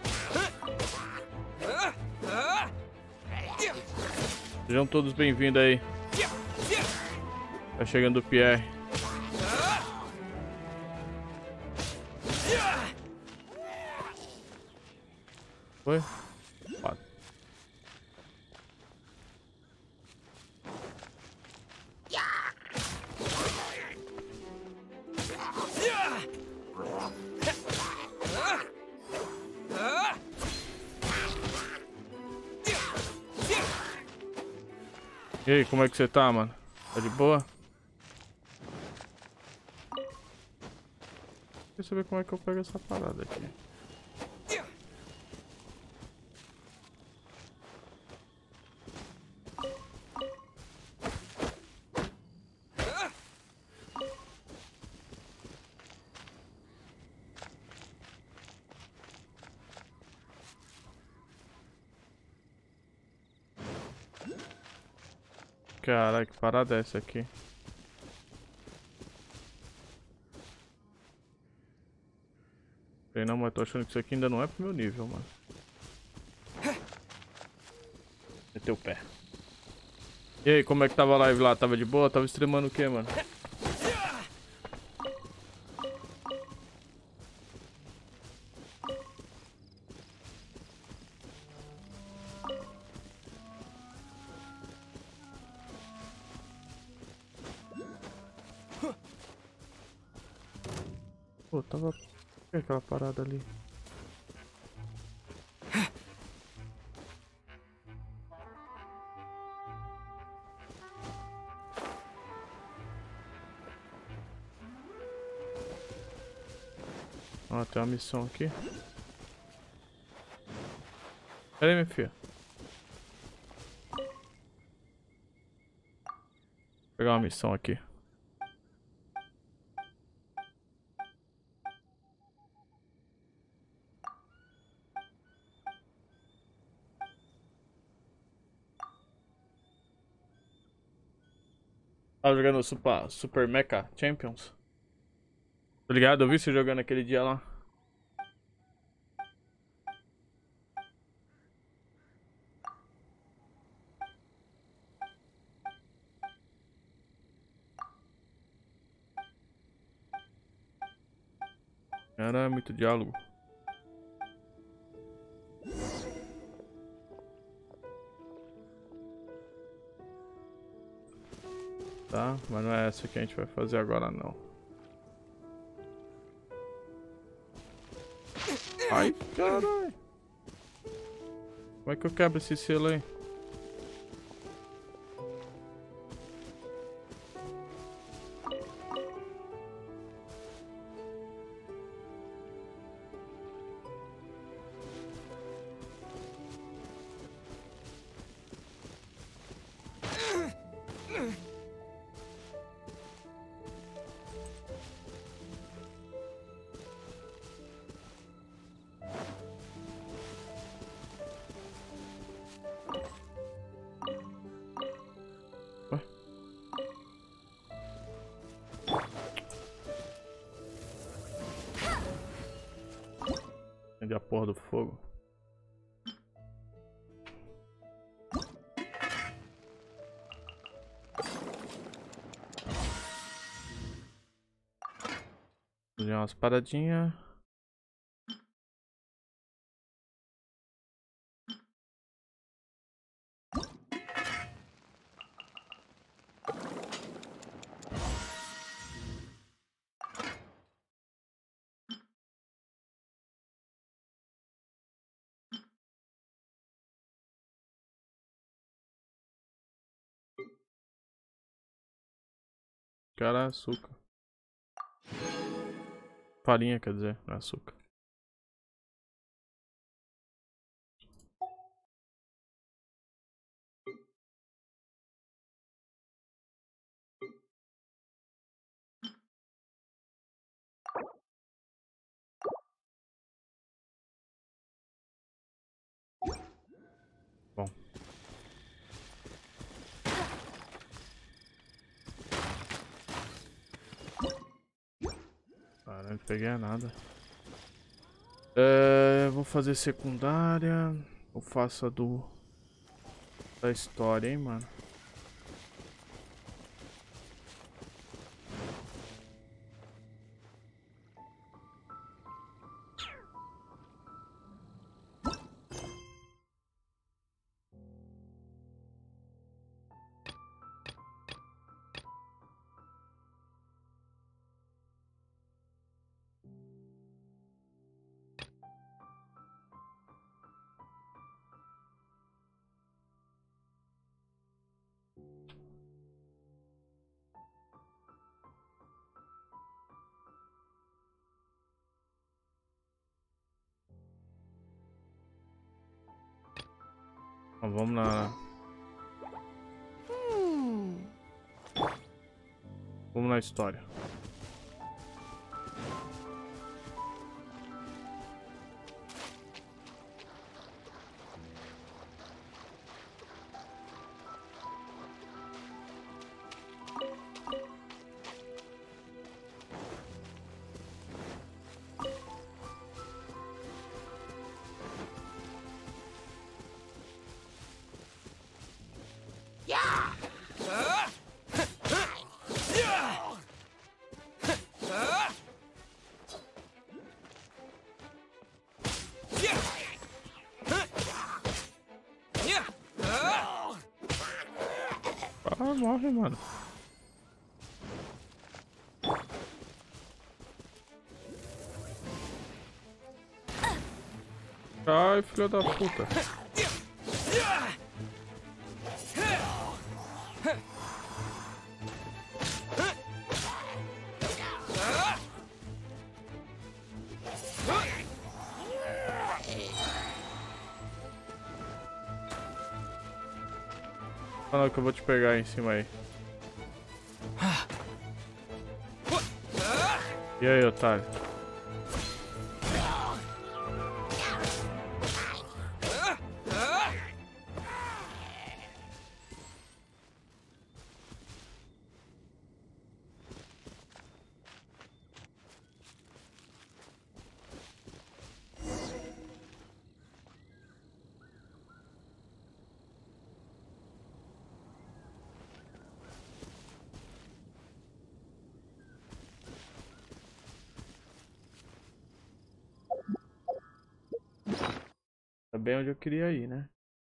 Sejam todos bem-vindos aí. Tá chegando o Pierre. Foi? Quatro. E aí, como é que você tá, mano? Tá de boa? Quer saber como é que eu pego essa parada aqui? Caralho, que parada é essa aqui? Sei não, mas tô achando que isso aqui ainda não é pro meu nível, mano. Meteu o pé. E aí, como é que tava a live lá? Tava de boa? Tava streamando o quê, mano? Pô, tava... O que é aquela parada ali? Ó, tem uma missão aqui. Pera aí, minha filha. Vou pegar uma missão aqui. Tava jogando Super Mecha Champions. Tá ligado? Eu vi você jogando aquele dia lá. Era muito diálogo. Tá, mas não é essa que a gente vai fazer agora não. Ai, caralho. Como é que eu quebro esse selo aí? Acende a porra do fogo. Fazer umas paradinhas. Cara, açúcar. Farinha, quer dizer, não é açúcar. Bom. Caralho, não peguei nada. Vou fazer secundária. Eu faço a da história, hein, mano. Então, vamos na história. Ah, morre, mano. Ai, filho da puta. Ah, não, que eu vou te pegar aí em cima aí. E aí, otário? Tá bem onde eu queria ir, né?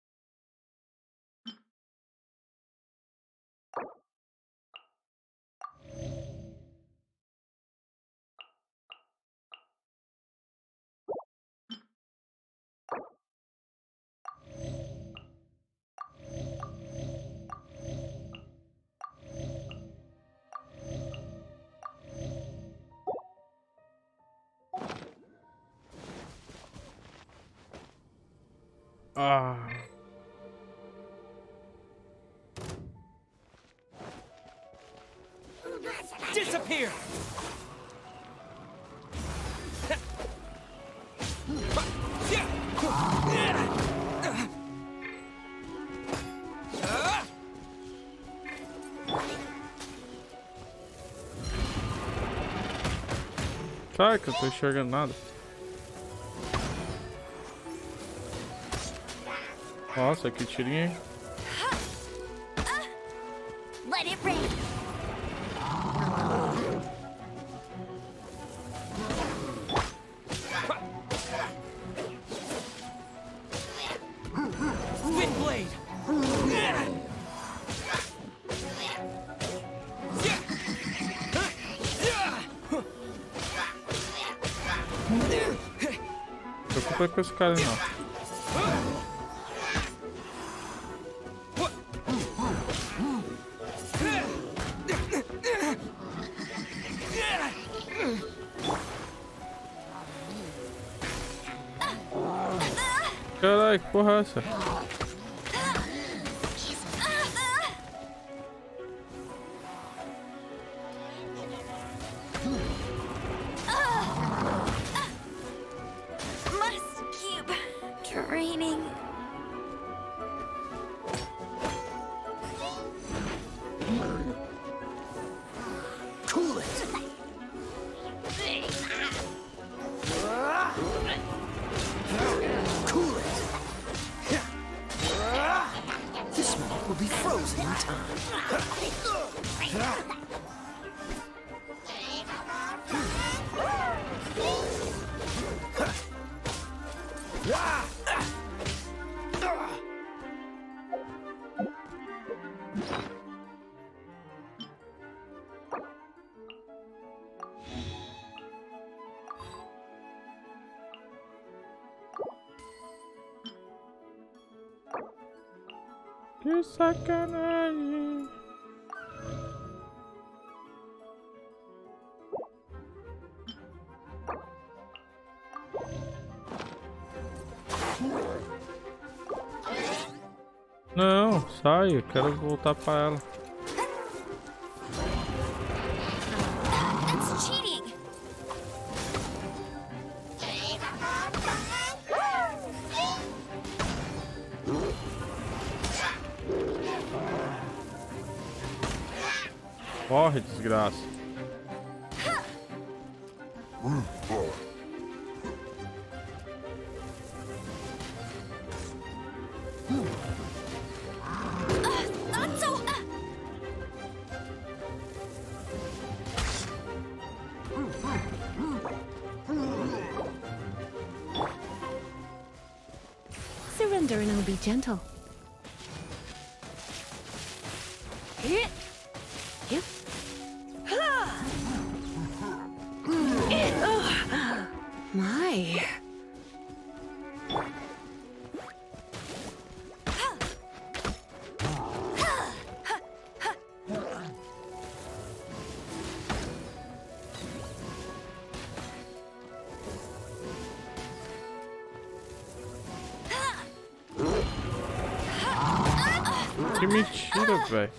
Ah. Disappear! Sai que eu tô enxergando nada. Nossa, que tirinho, hein? Let it rain. Windblade! Não se preocupa com esse cara não. Caralho, que porra é essa? Must keep training. Cool it! Cool it! This one will be frozen in time. Que sacanagem. Não, sai, eu quero voltar pra ela. That's cheating. Morre, desgraça. Not so. surrender and I'll be gentle. Yep. My. Que mentira, velho.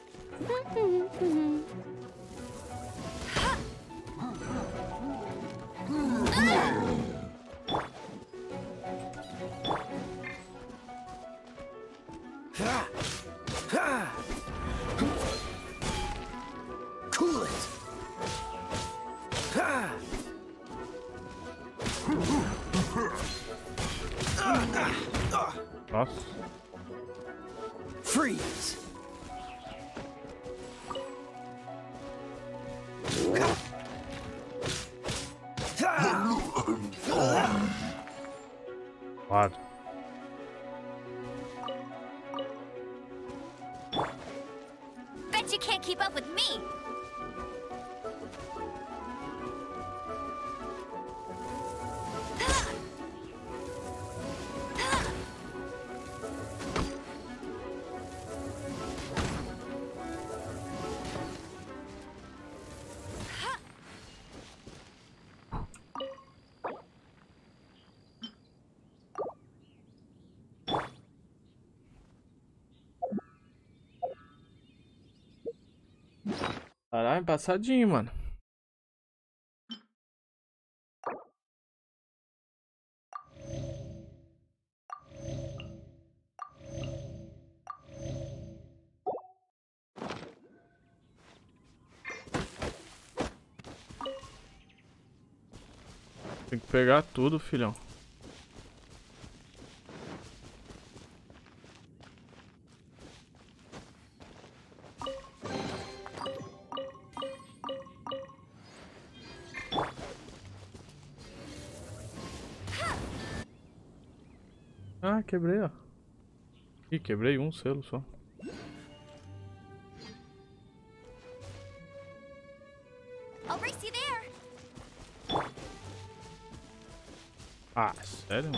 Cool it. Nossa. Freeze. Claro. Bet you can't keep up with me. Caralho, passadinho, mano. Tem que pegar tudo, filhão. Ah, quebrei, ó. Ih, quebrei um selo só. I'll race you there. Ah, sério?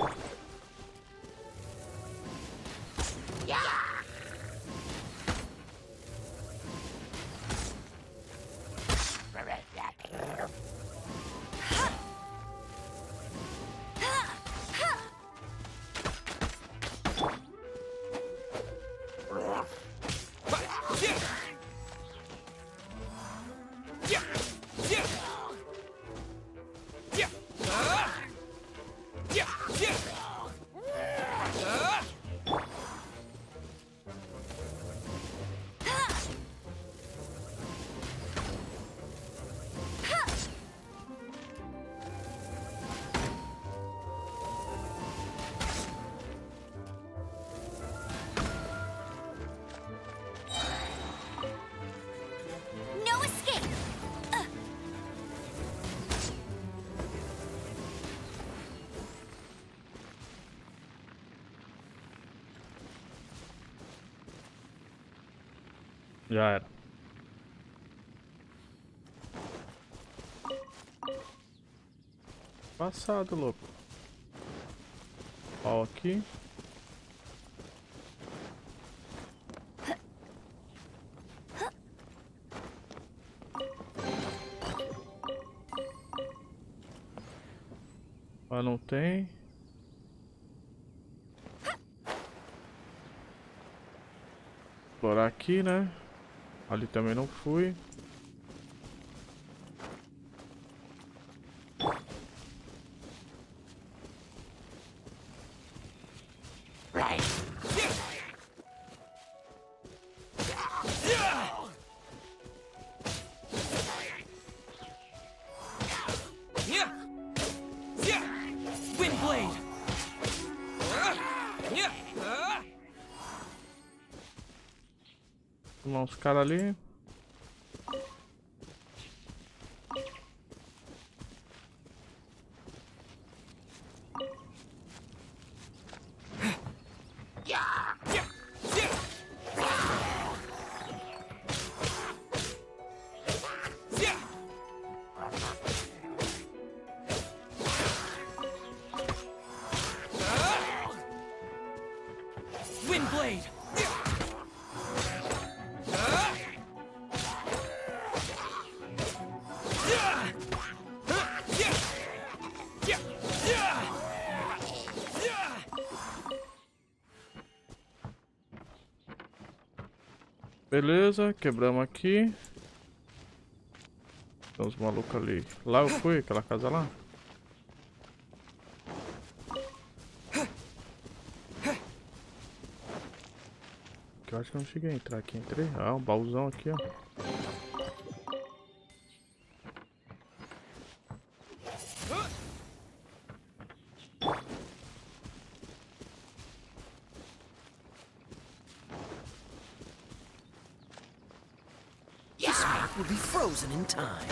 No escape. Já era. Passado, louco. Ó, aqui. Mas não tem. Explorar aqui, né? Ali também não fui. Windblade! Tomar uns caras ali. blade! Beleza, quebramos aqui. Tem uns malucos ali. Lá eu fui, aquela casa lá. Eu acho que eu não cheguei a entrar aqui. Entrei. Ah, um baúzão aqui, ó. Will be frozen in time.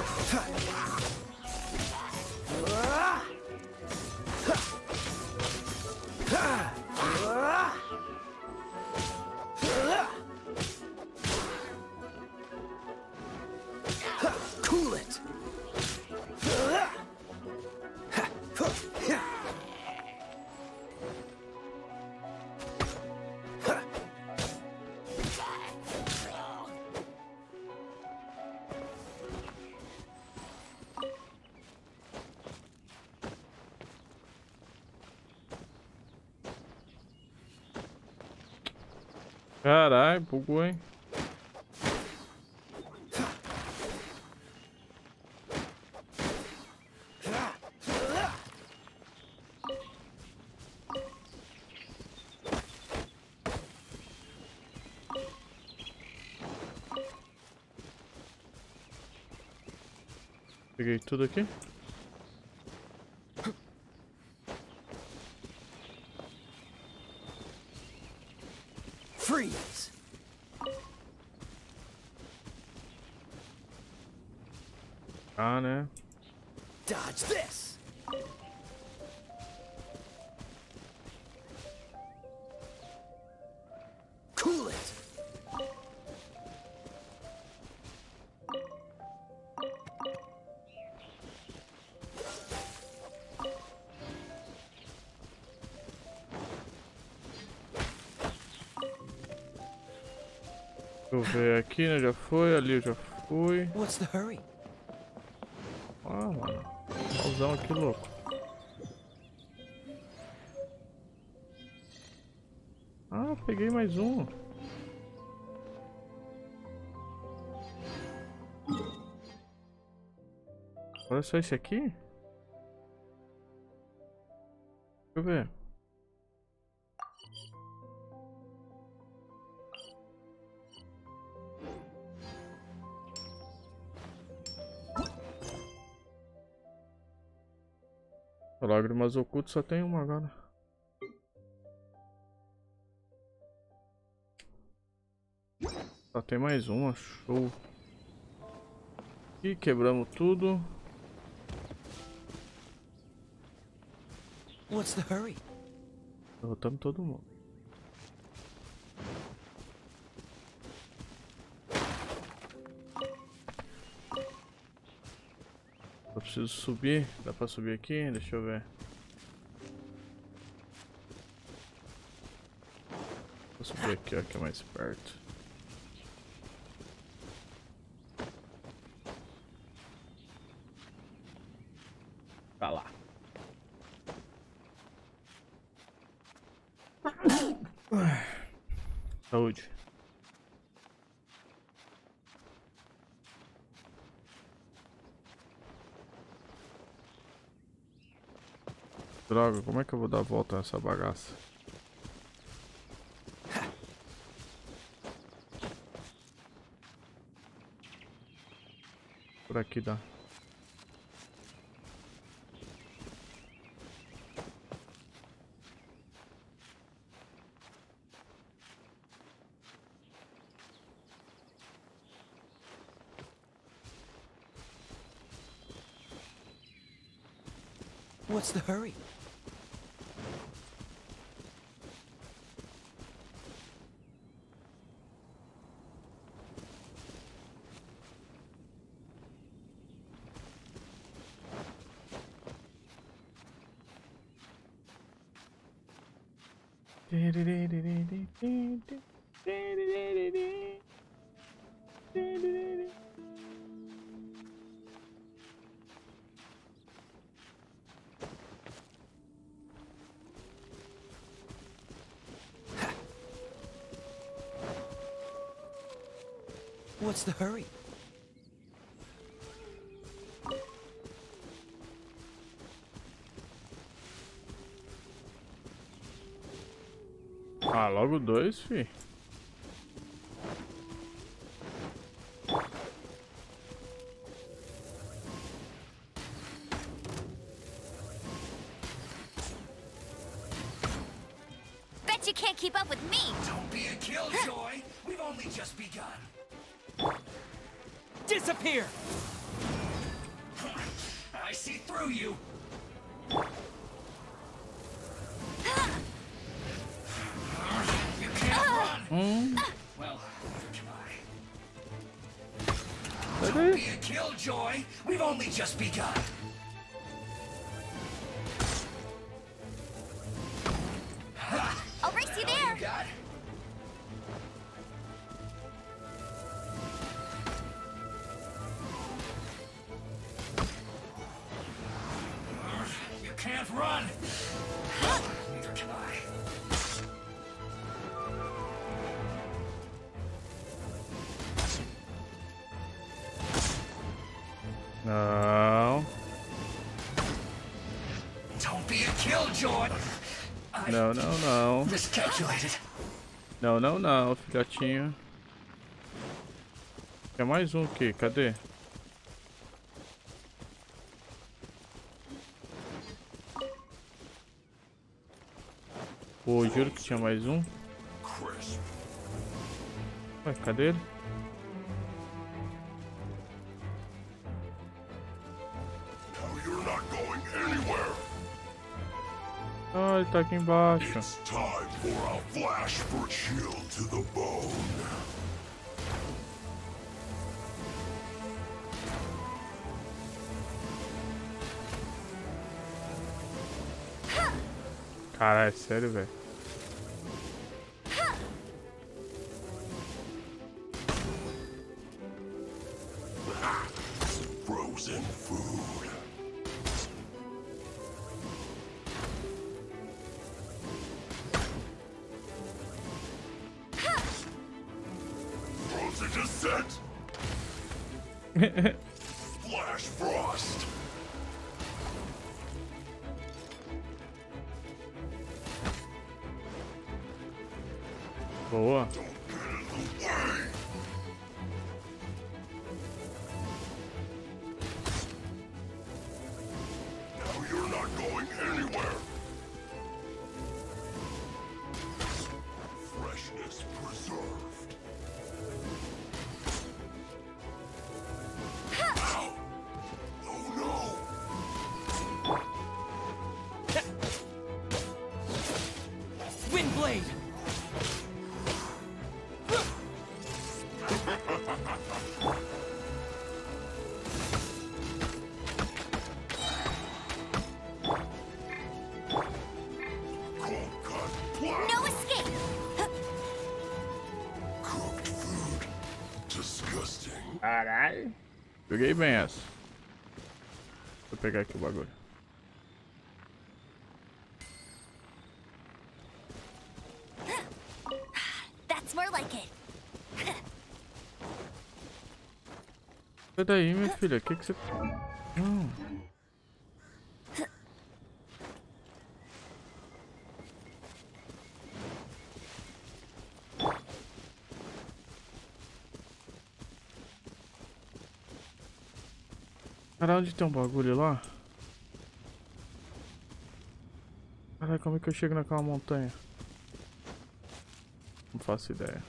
Cool it. Caralho, bugou, hein? Peguei tudo aqui. Freeze. Ah, né? Dodge this. Cool it. Deixa eu ver aqui, né? Já foi, ali eu já fui. What's the hurry? Ah, mano. Pausão aqui, louco. Ah, peguei mais um. Olha só esse aqui. Deixa eu ver. Lágrimas ocultas só tem uma agora. Só tem mais uma, show. E quebramos tudo. What's the hurry? Derrotamos todo mundo. Eu preciso subir. Dá pra subir aqui? Deixa eu ver. Vou subir aqui, ó, que é mais perto. Tá lá. Saúde. Droga, como é que eu vou dar a volta nessa bagaça? Por aqui dá. What's the hurry? What's the hurry? Ah, logo dois, fi. Bet you can't keep up with me. Don't be a killjoy. We've only just begun. Disappear! I see through you. You can't run. Well, goodbye. Don't be a killjoy. We've only just begun. I'll race you there. You got it. You can't run. Neither can I. Não. Don't be a killjoy. Não, não, não. Miscalculated. Não, não, não, filhotinho. Tem mais um aqui, cadê? Pô, juro que tinha mais um. Ué, cadê ele? Ah, ele tá aqui embaixo. It's time for a flash for chill to the bone. Caralho, é sério, velho. Frozen food. Frozen descent. Flash frost. Boa. Don't get in the way. Now you're not going anywhere. Freshness preserved. Ow! Oh no! Windblade! Cold cut plow. No escape. Cooked food. Disgusting. Caralho. Peguei bem essa. Vou pegar aqui o bagulho. That's more like it. Sai daí, minha filha. O que que você... Caralho, onde tem um bagulho lá? Caralho, como é que eu chego naquela montanha? Não faço ideia.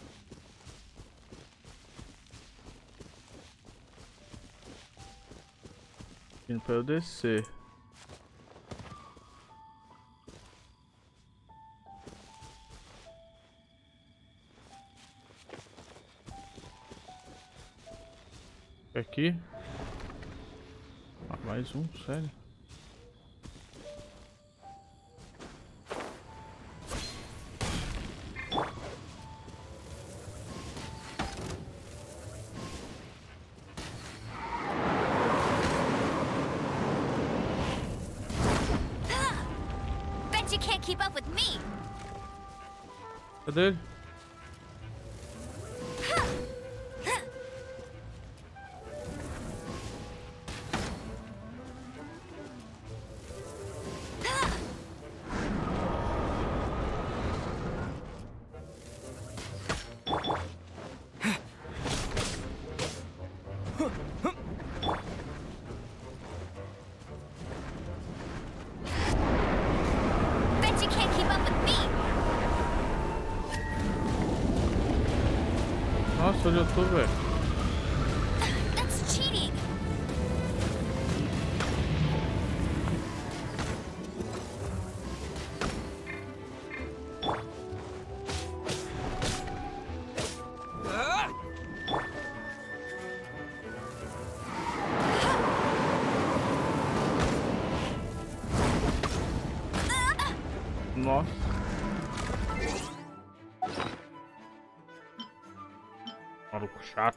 Indo pra eu descer. Aqui. Ah, mais um, sério. Cadê ele? Bet you can't keep up with me. Nossa, onde eu tô, velho? That's cheating. Nossa. Maluco chato.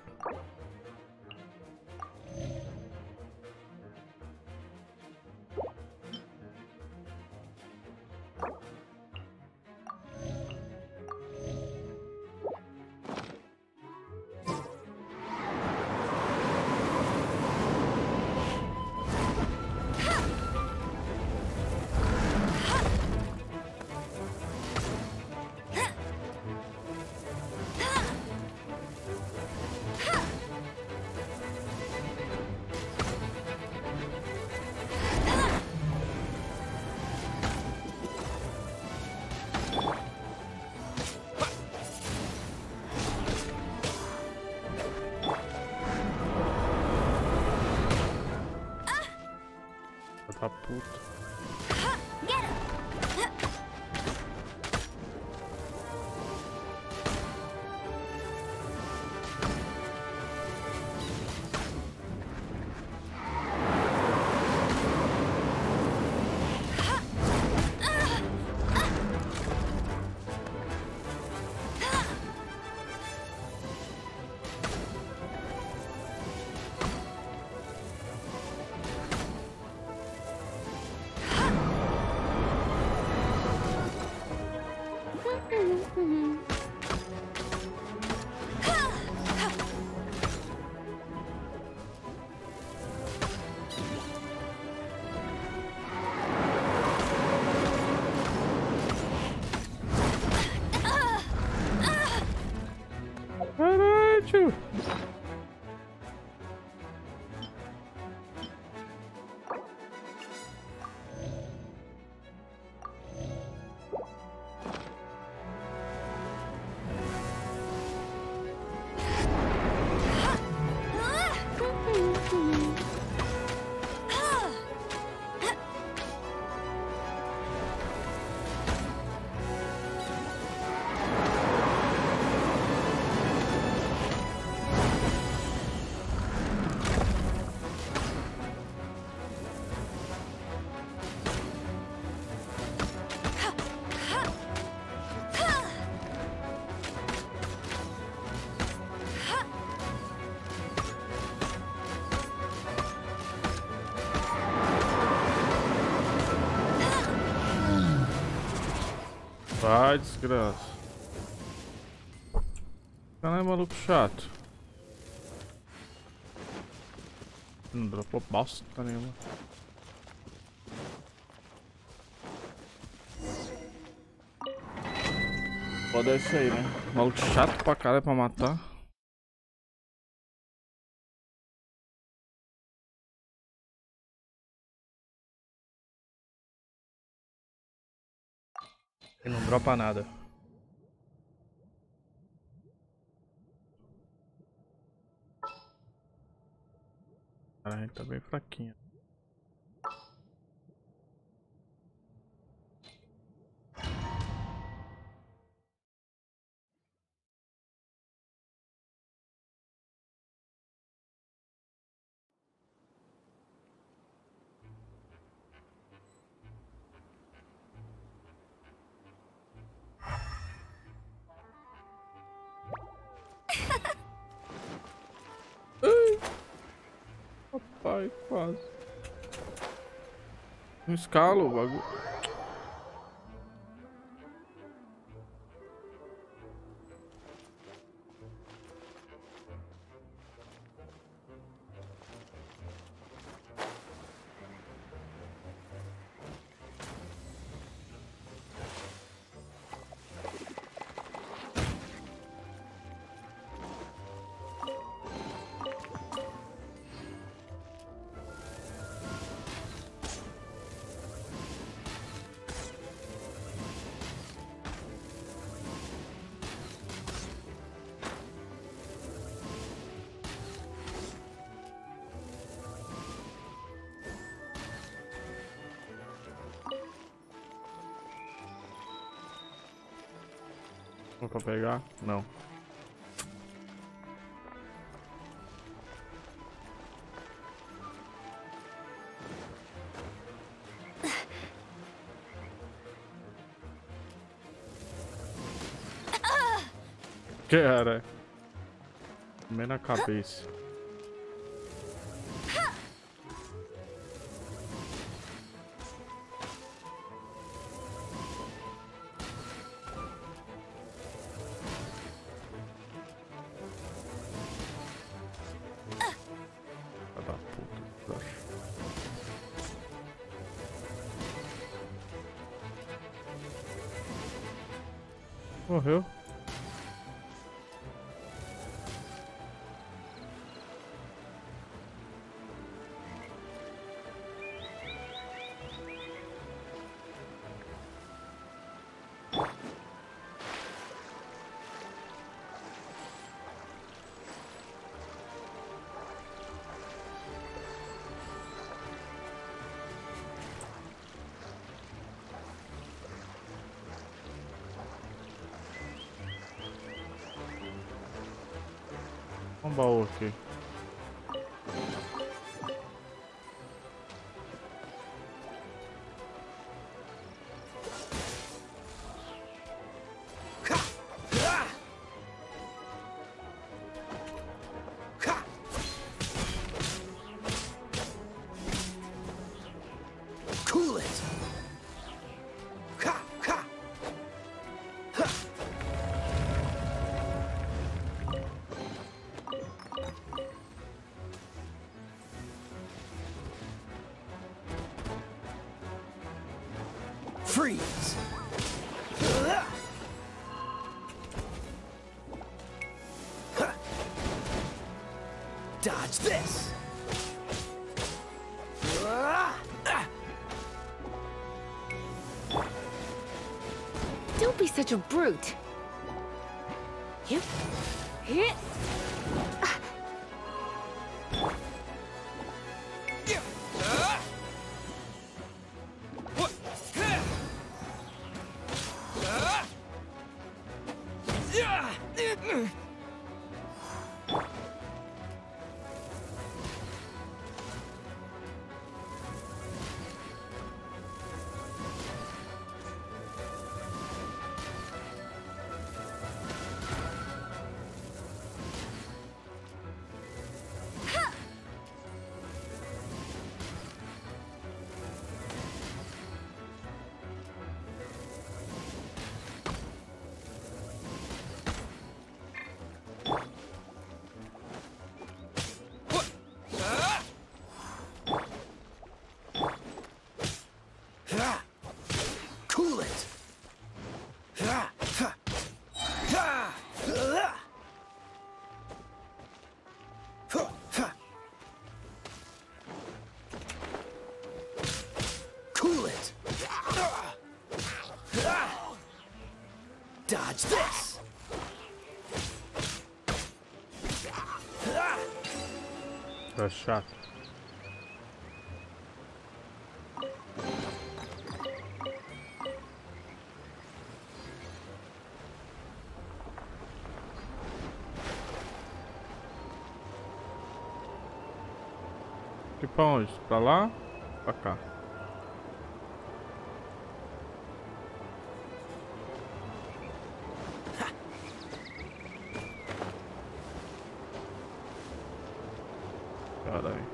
Tá puto. Get him. Caralho! Vai, desgraça. Caralho, maluco chato. Não dropou bosta nenhuma. Pode descer aí, né? Maluco chato pra caralho pra matar. E não dropa nada. A gente tá bem fraquinho. Ai, quase. Um escalo o bagulho. Vou pra pegar? Não. Cara, também na cabeça. Da puta. Morreu. Um baú aqui. Cool it. Freeze! Dodge this! Don't be such a brute. Yep. Hit. Cool it! Cool it! Dodge this! Tá chato. E pra onde? Pra lá? Pra cá. Caralho.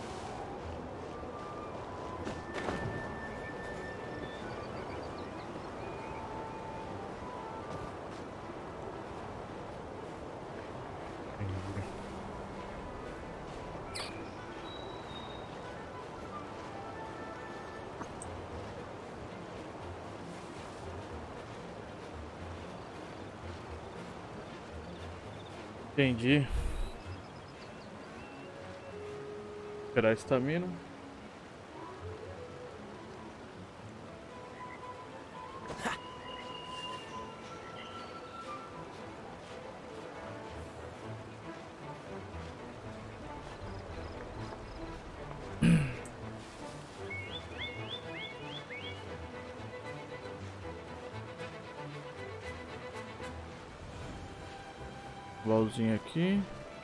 Entendi. Esperar a estamina. Baúzinho aqui.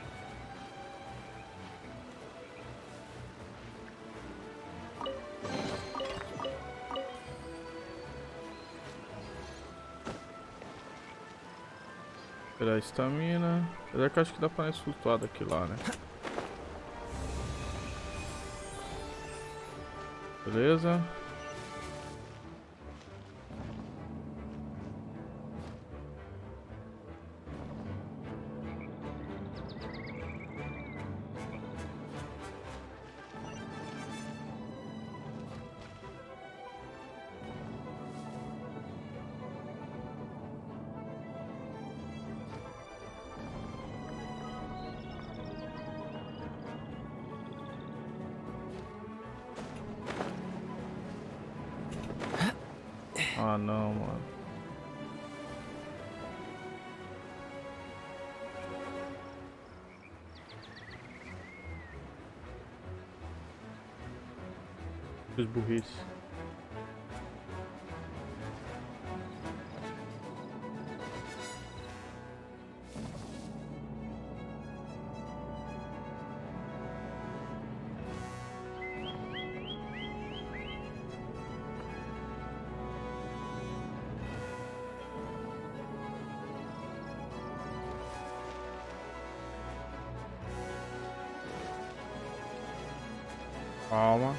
Esperar a estamina. Apesar que eu acho que dá pra mais flutuar daqui lá, né? Beleza. Ah, não, mano. Os burrice. Calma.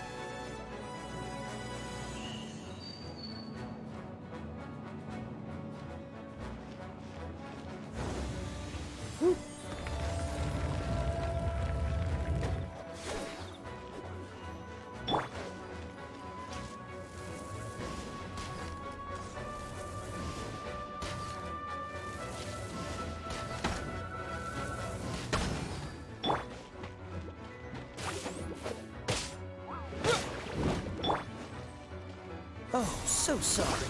Oh, so sorry.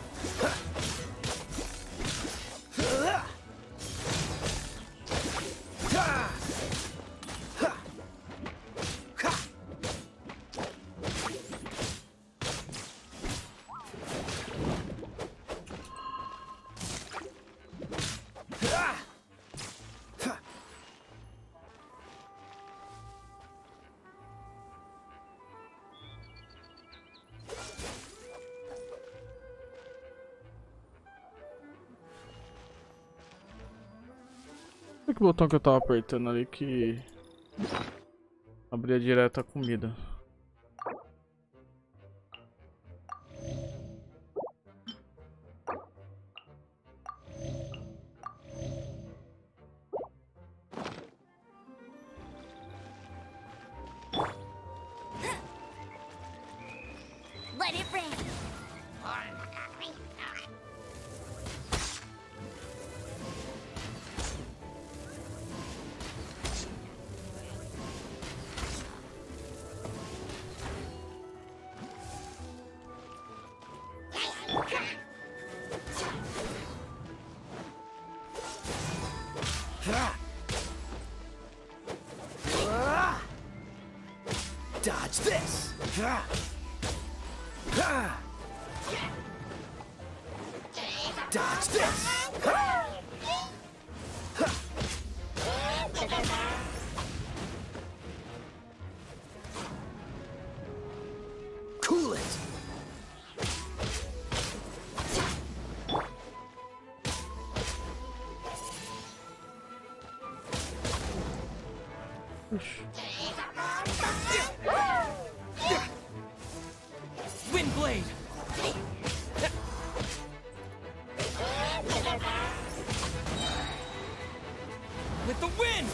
Qual que botão que eu tava apertando ali que abria direto a comida? Let it rain. Dodge this! Dodge this! Cool it! Windblade! With the wind!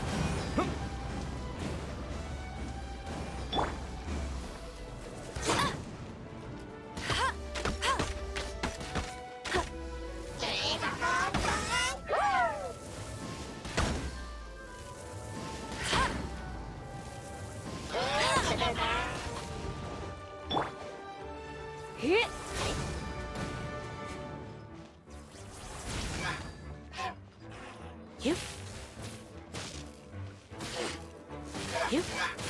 Hit! You. You.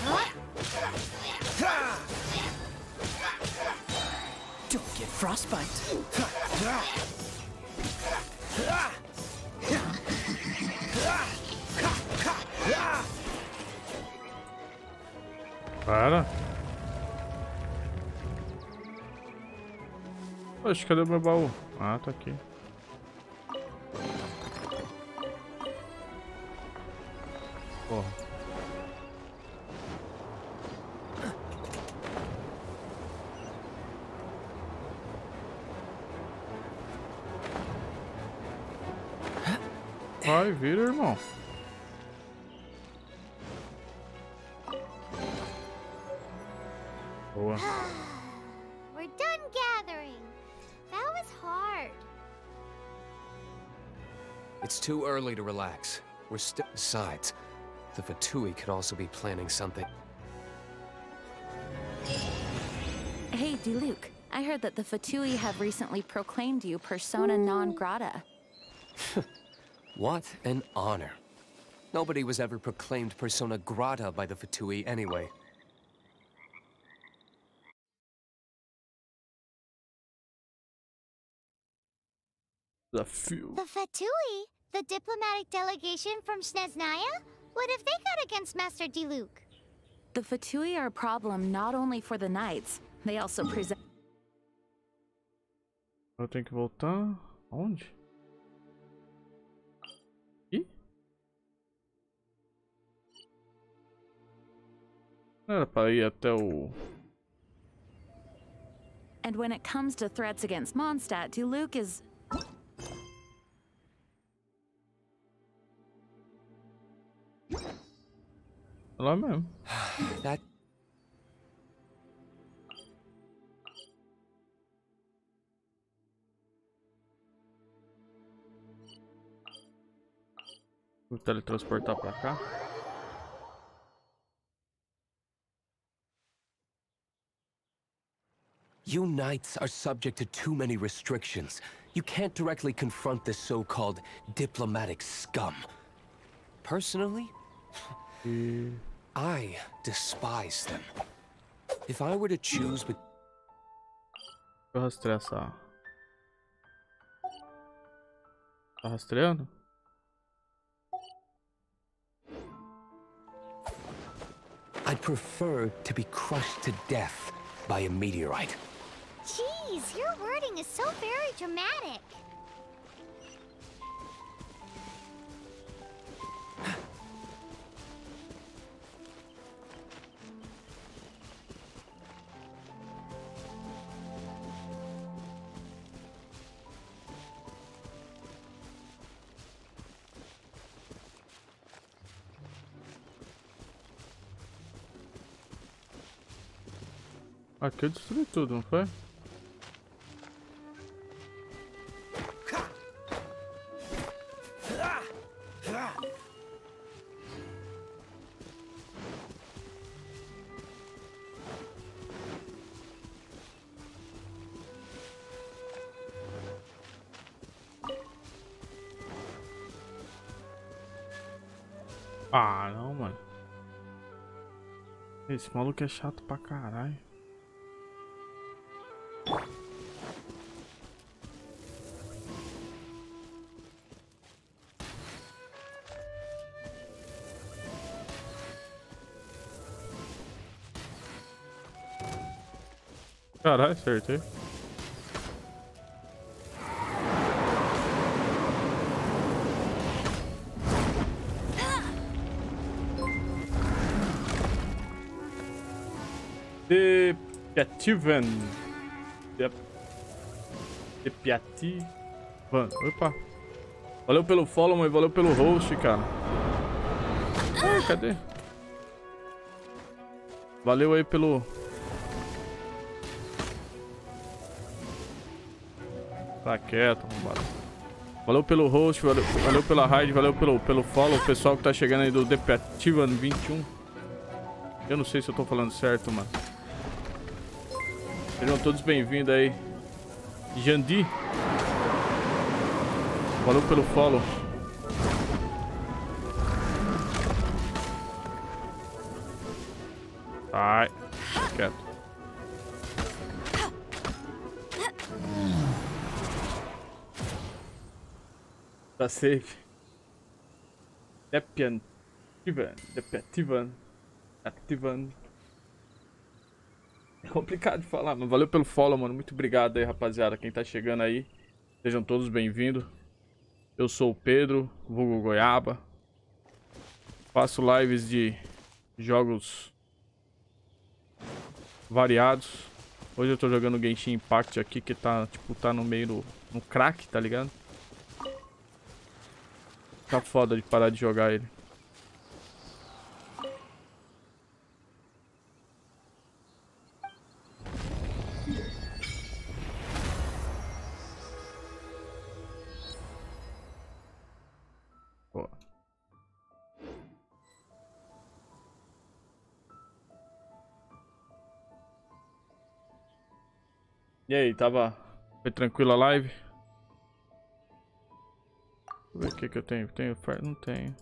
Don't get frostbite. Para. Oxe, cadê o meu baú? Ah, tá aqui. Porra. Vai, vira, irmão. Boa. We're done gathering. That was hard. It's too early to relax. We're still. Besides, the Fatui could also be planning something. Hey, Diluc. I heard that the Fatui have recently proclaimed you persona non grata. What an honor. Nobody was ever proclaimed persona grata by the Fatui anyway. The few. The Fatui, the diplomatic delegation from Snezhnaya? What have they got against Master Diluc? The Fatui are a problem not only for the knights, they also present. Eu tenho que voltar. Onde? Ih? Não era para ir até o. And when it comes to threats against Mondstadt, Diluc is. Lá mesmo. That. Vou teletransportar pra cá. You knights are subject to too many restrictions. You can't directly confront this so-called diplomatic scum. Personally, I despise them. If I were to choose between... Deixa eu rastrear essa. Tá rastreando? I'd prefer to be crushed to death by a meteorite. Jeez, your wording is so very dramatic. Aqui eu destruí tudo, não foi? Ah, não, mano. Esse maluco é chato pra caralho. Caralho, acertei. Depiativan. Depiativan. Opa. Valeu pelo follow, mas valeu pelo host, cara. Ai, cadê? Valeu aí pelo... Tá quieto, arrombado. Valeu pelo host, valeu pela raid, valeu pelo follow. O pessoal que tá chegando aí do Depiativan 21. Eu não sei se eu tô falando certo, mano. Sejam todos bem-vindos aí. Jandi. Valeu pelo follow. Sai. Quieto. Tá safe. Depiativan. É complicado de falar, mas valeu pelo follow, mano. Muito obrigado aí, rapaziada. Quem tá chegando aí, sejam todos bem-vindos. Eu sou o Pedro, vulgo Goiaba. Faço lives de jogos variados. Hoje eu tô jogando Genshin Impact aqui, que tá, tipo, tá no meio no crack, tá ligado? Tá foda de parar de jogar ele. Pô. E aí, foi tranquila a live? Deixa eu ver o que eu tenho. Não tenho.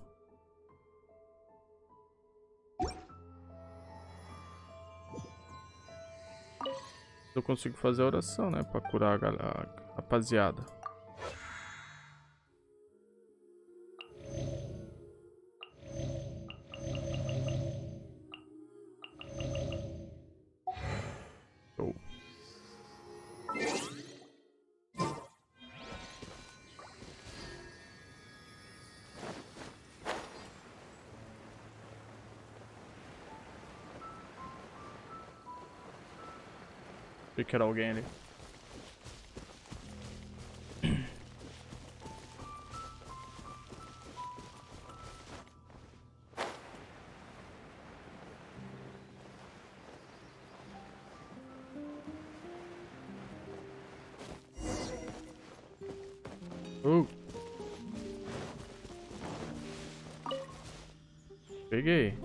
Eu consigo fazer a oração, né? Pra curar a rapaziada. Show. Achei que era alguém ali. Peguei.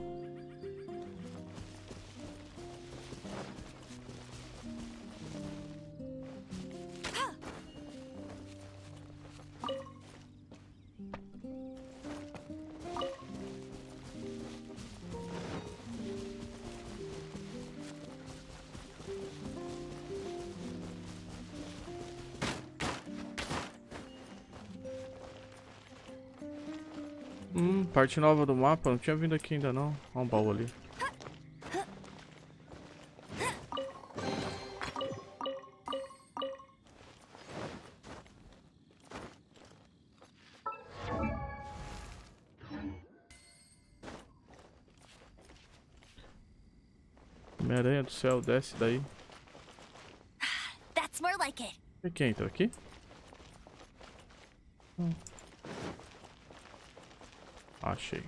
Parte nova do mapa, não tinha vindo aqui ainda não. Olha um baú ali. Homem-Aranha do céu, desce daí. That's more like it. Quem entra aqui? Achei.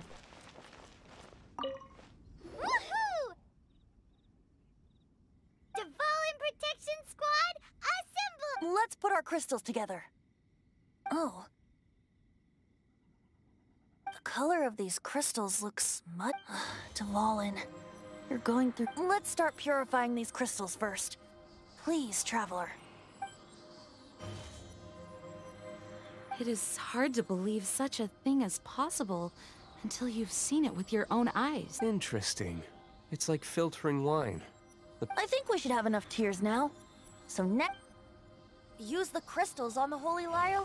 Woohoo! Dvalin Protection Squad, assemble! Let's put our crystals together. Oh. The color of these crystals looks much... Dvalin, you're going through... Let's start purifying these crystals first. Please, Traveler. It is hard to believe such a thing is possible until you've seen it with your own eyes. Interesting. It's like filtering wine. I think we should have enough tears now. So next, use the crystals on the Holy Lyre.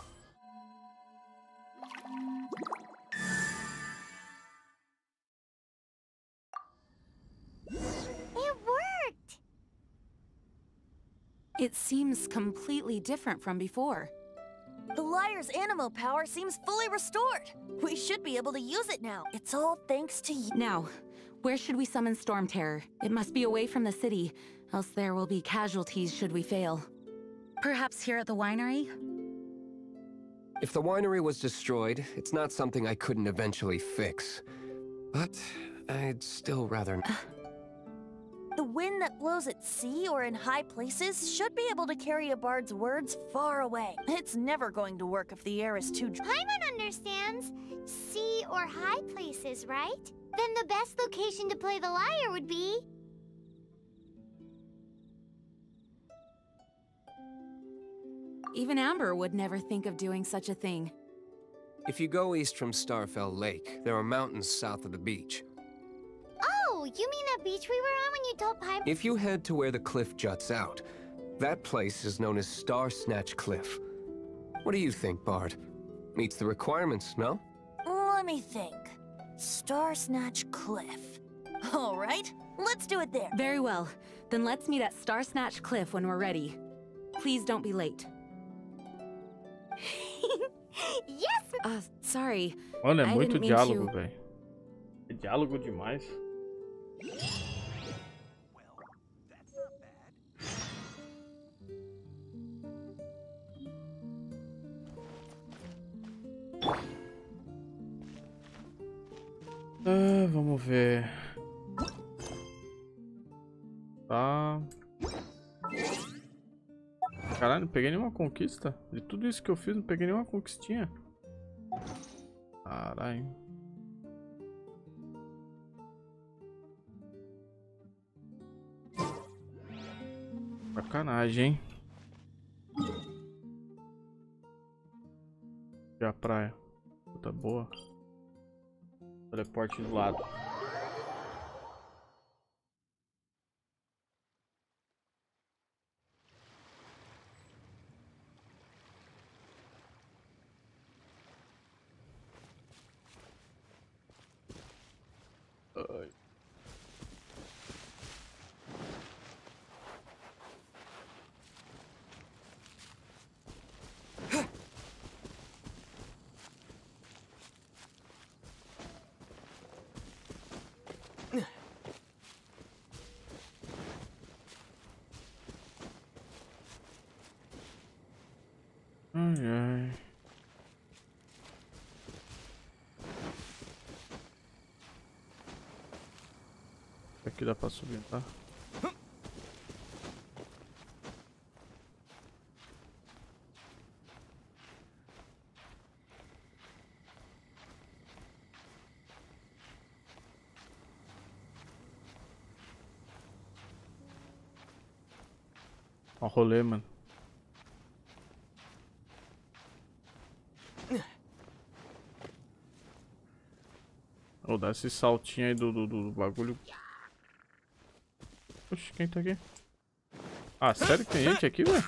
It worked! It seems completely different from before. The Lyre's animo power seems fully restored. We should be able to use it now. It's all thanks to you. Now, where should we summon Storm Terror? It must be away from the city, else there will be casualties should we fail. Perhaps here at the winery? If the winery was destroyed, it's not something I couldn't eventually fix. But I'd still rather... The wind that blows at sea or in high places should be able to carry a bard's words far away. It's never going to work if the air is too dry. Paimon understands sea or high places, right? Then the best location to play the lyre would be... Even Amber would never think of doing such a thing. If you go east from Starfell Lake, there are mountains south of the beach. Oh, you mean that beach we were on when you told Paimon? If you head to where the cliff juts out, that place is known as Star Snatch Cliff. What do you think, Bard? Meets the requirements, no? Let me think. Star Snatch Cliff. All right, let's do it there. Very well. Then let's meet at Star Snatch Cliff when we're ready. Please don't be late. Yes! Sorry. Mano, é I muito didn't mean diálogo, to- velho. É diálogo demais. Vamos ver. Tá. Caralho, não peguei nenhuma conquista. De tudo isso que eu fiz, não peguei nenhuma conquistinha. Caralho. Sacanagem, hein? E a praia. Puta boa. Teleporte do lado. Ai. Ai, ai. Aqui dá pra subir, tá? Ó o rolê, mano. Vou dar esse saltinho aí do bagulho. Oxe, quem tá aqui? Ah, sério que tem gente aqui, velho?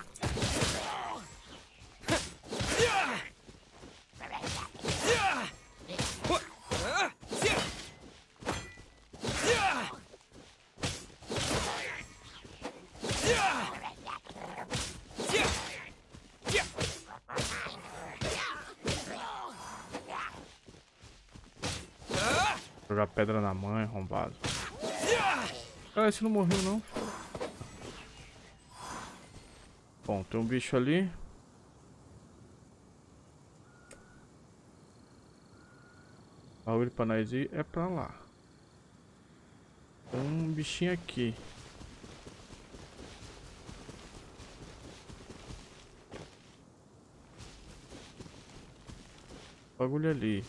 Jogar pedra na mãe, arrombado. Ah, esse não morreu não. Bom, tem um bicho ali. A bagulho pra nós ir é pra lá. Tem um bichinho aqui. Bagulho ali.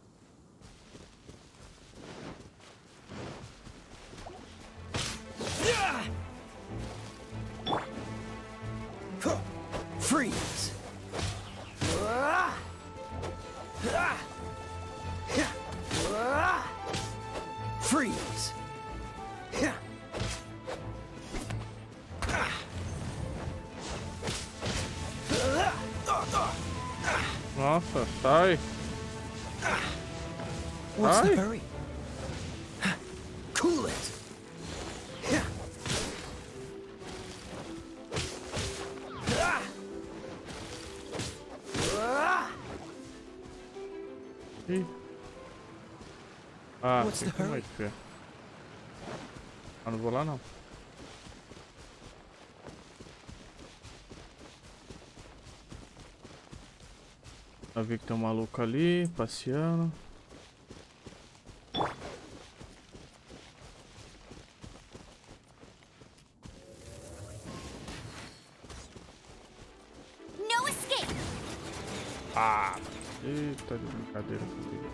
Freeze! Freeze! Nossa, sai! What's Ai. the hurry? Cool it! Ih. Ah, What's tem the que hurry? mais ver. Ah, não vou lá não. Eu vi que tem um maluco ali, passeando. No escape! Ah! Eita, de brincadeira comigo.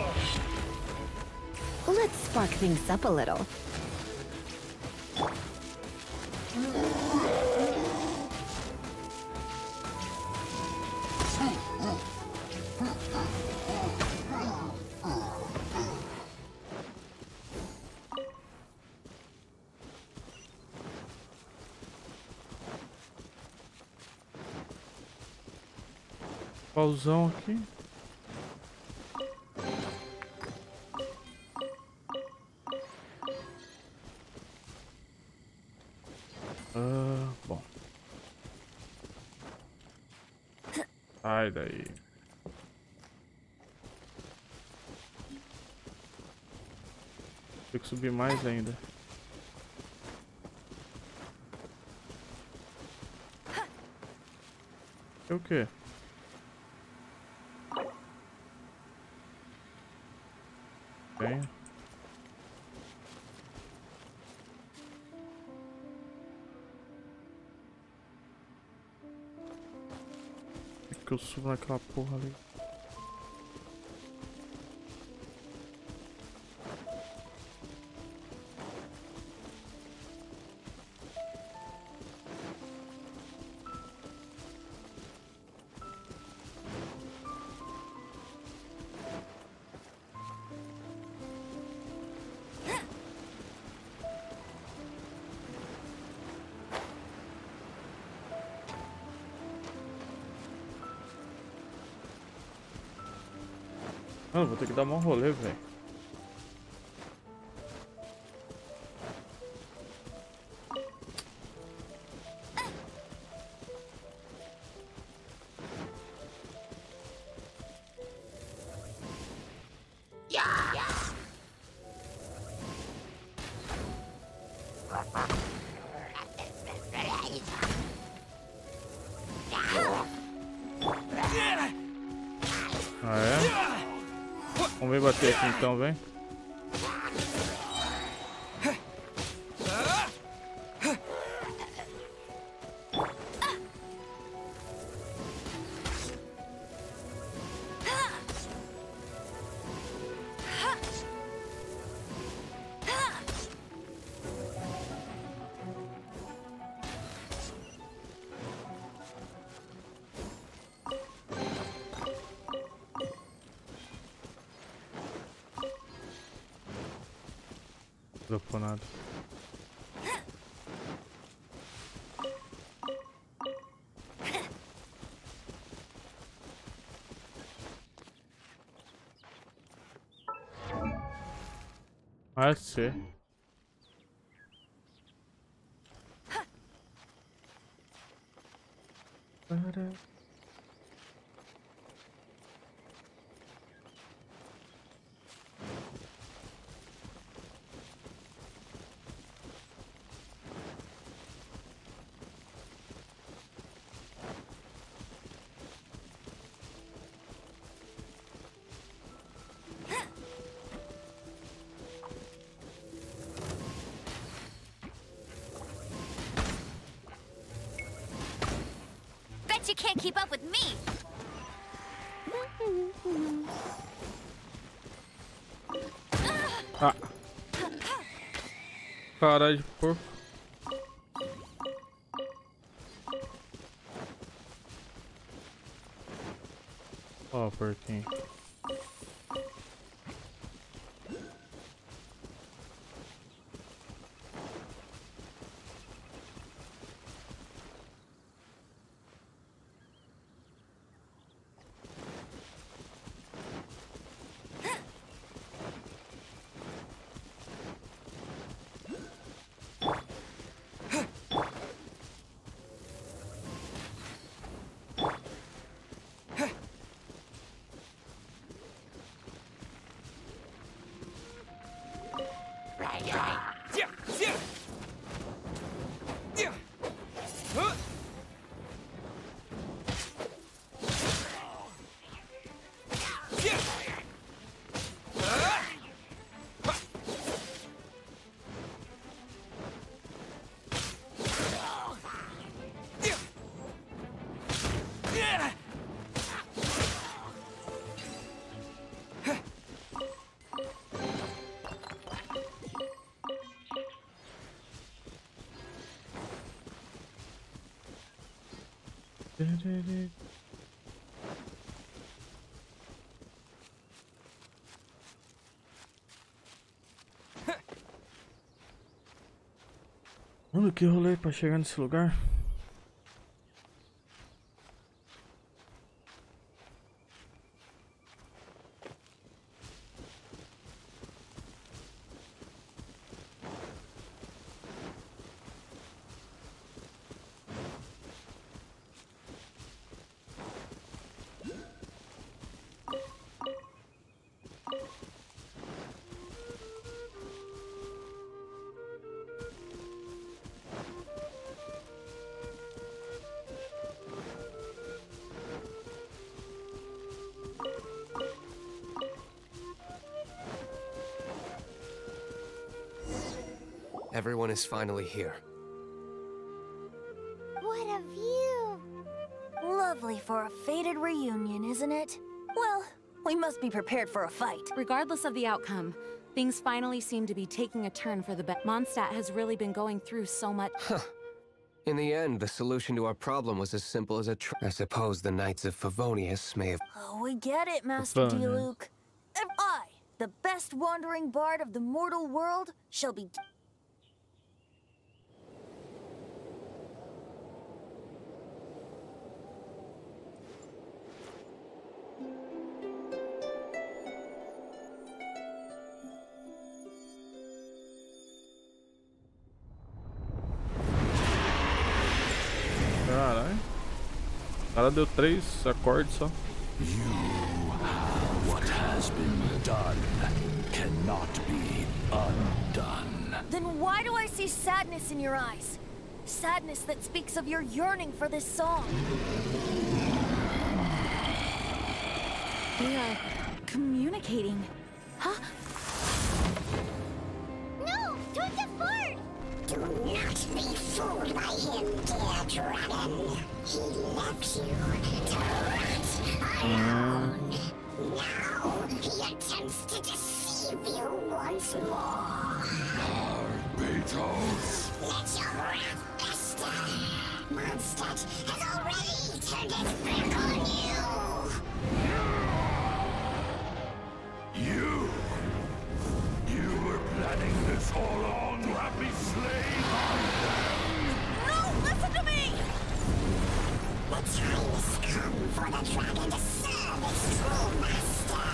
Let's spark things up a little. Pausão aqui. Bom. Sai daí. Tem que subir mais ainda. É o quê? Bem. É que eu subo naquela porra ali. Mano, vou ter que dar um rolê, velho. Ah, é? Vamos ver bater aqui então, vem. Dropou nada. Vai ser. You can't keep up with me. Ah. Caralho de porco. Ó, porquinho. Mano, que rolê pra chegar nesse lugar? Everyone is finally here. What a view! Lovely for a fated reunion, isn't it? Well, we must be prepared for a fight. Regardless of the outcome, things finally seem to be taking a turn for the best. Mondstadt has really been going through so much. In the end, the solution to our problem was as simple as I suppose the Knights of Favonius may have... Oh, we get it, Master Fun. Diluc. And I, the best wandering bard of the mortal world, shall be... Caralho. O cara deu 3 acordes só. What has been done cannot be undone. Then why do I see sadness in your eyes? Sadness that speaks of your yearning for this song. We are communicating. Huh? No! Don't get bored! Do not be fooled by him, dear dragon. He left you to rot alone. Now he attempts to deceive you once more. Beetles. Let your wrath fester. Mondstadt has already turned its back on you. You were planning this all along to have me slain by them. No, listen to me! The time has come for the dragon to serve its true master.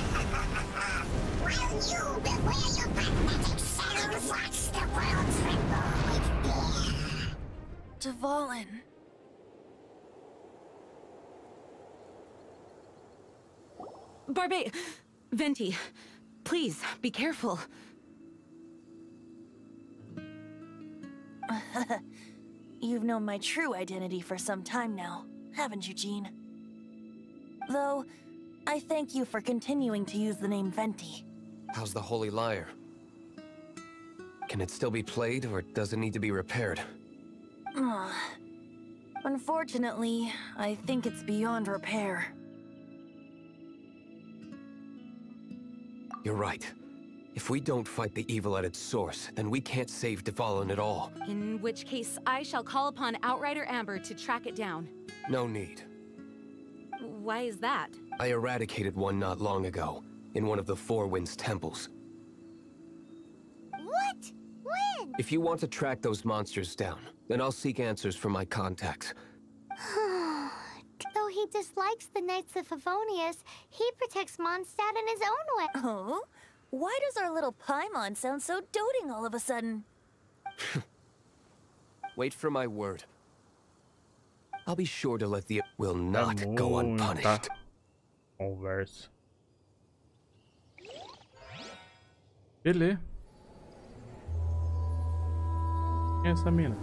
While you beware your magnetic shadows, watch the world tremble with fear. Dvalin. Venti, please, be careful. You've known my true identity for some time now, haven't you, Jean? Though, I thank you for continuing to use the name Venti. How's the Holy Lyre? Can it still be played, or does it need to be repaired? Unfortunately, I think it's beyond repair. You're right. If we don't fight the evil at its source, then we can't save Dvalin at all. In which case, I shall call upon Outrider Amber to track it down. No need. Why is that? I eradicated one not long ago, in one of the Four Winds temples. What? When? If you want to track those monsters down, then I'll seek answers from my contacts. Though he dislikes the Knights of Favonius, he protects Mondstadt in his own way. Oh? Why does our little Paimon sound so doting all of a sudden? Wait for my word. I'll be sure to let the... will not go unpunished. Conversa. Beleza. Quem é essa mina?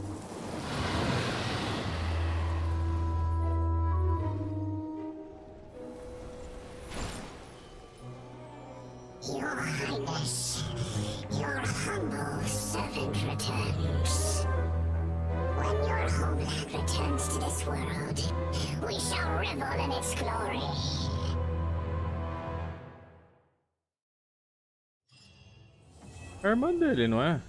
Your Highness, your humble servant returns. When your homeland returns to this world, we shall revel in its glory. É a irmã dele, não é?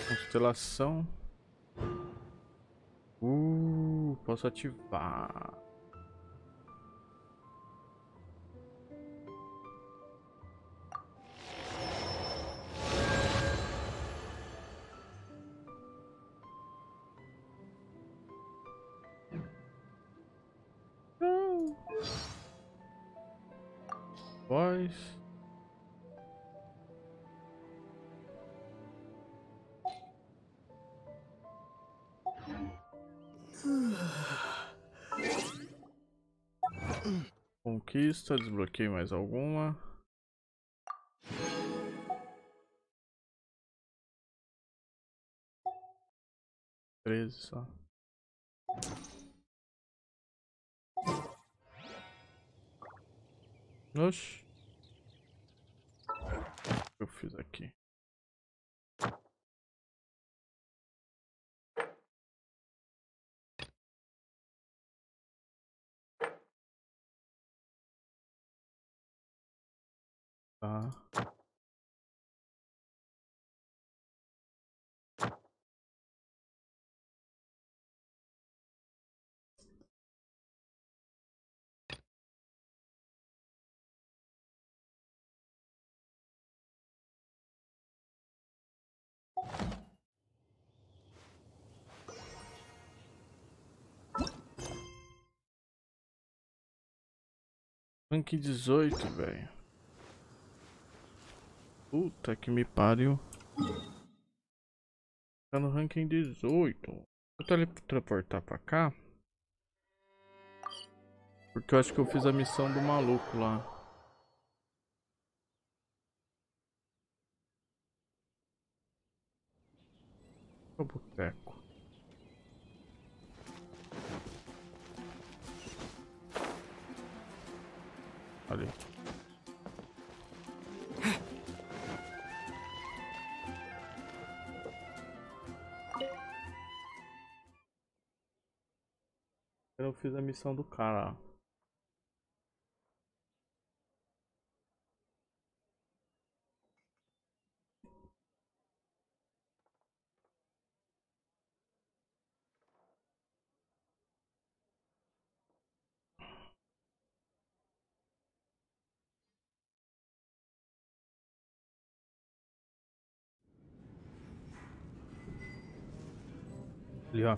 Constelação. Posso ativar. Voz. Conquista, desbloqueei mais alguma. Treze só. Oxi. O que eu fiz aqui? Tá. Rank 18, velho. Puta que me pariu. Tá no ranking 18. Vou teleportar pra cá. Porque eu acho que eu fiz a missão do maluco lá. O boteco. Ali. Eu fiz a missão do cara. Ali, ó.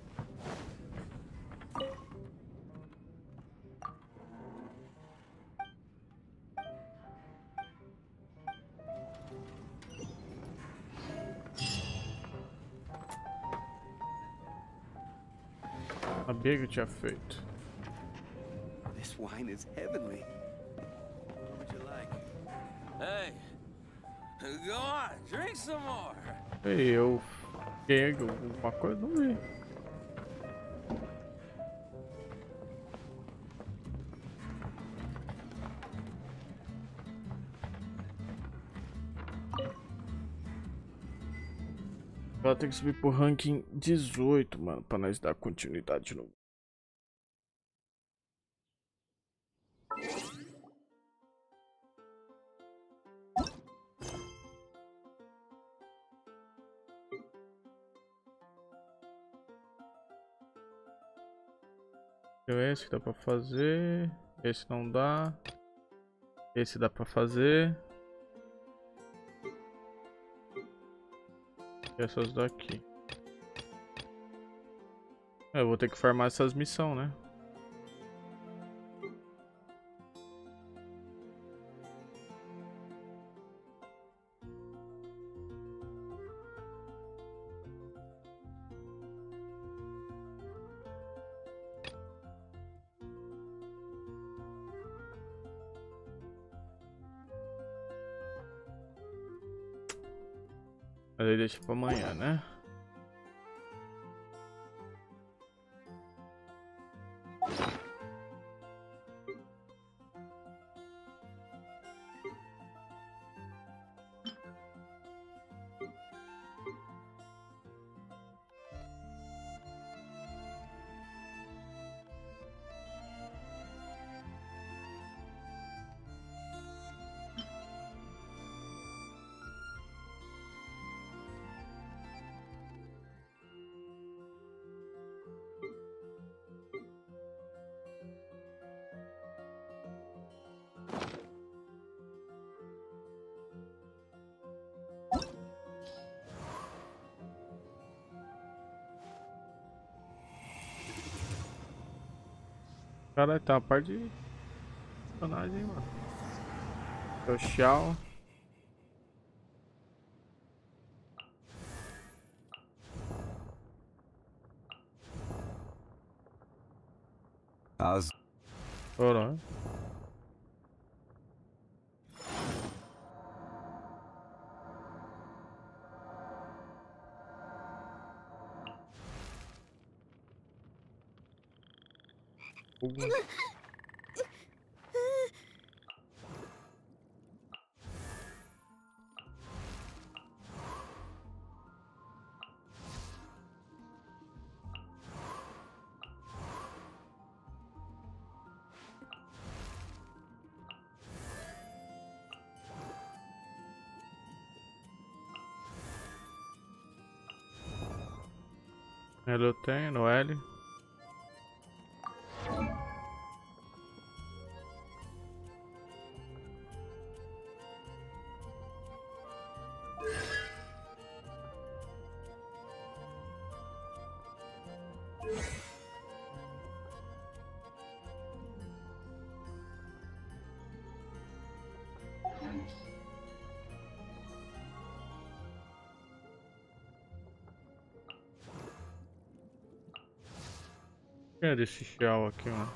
Sabia que eu tinha feito. This wine is heavenly. What would you like? Hey, go on, drink some more. Ei, eu pego alguma coisa, não vi. Ela tem que subir pro ranking 18, mano, pra nós dar continuidade no. Esse que dá pra fazer, esse não dá, esse dá pra fazer. E essas daqui. Eu vou ter que farmar essas missões, né? Mas aí deixa pra amanhã, né? Caralho, tá uma parte de personagem, mano. É o Xiao. As... Caralho. Ele eu tenho no L. Quem é desse Xiao aqui, mano?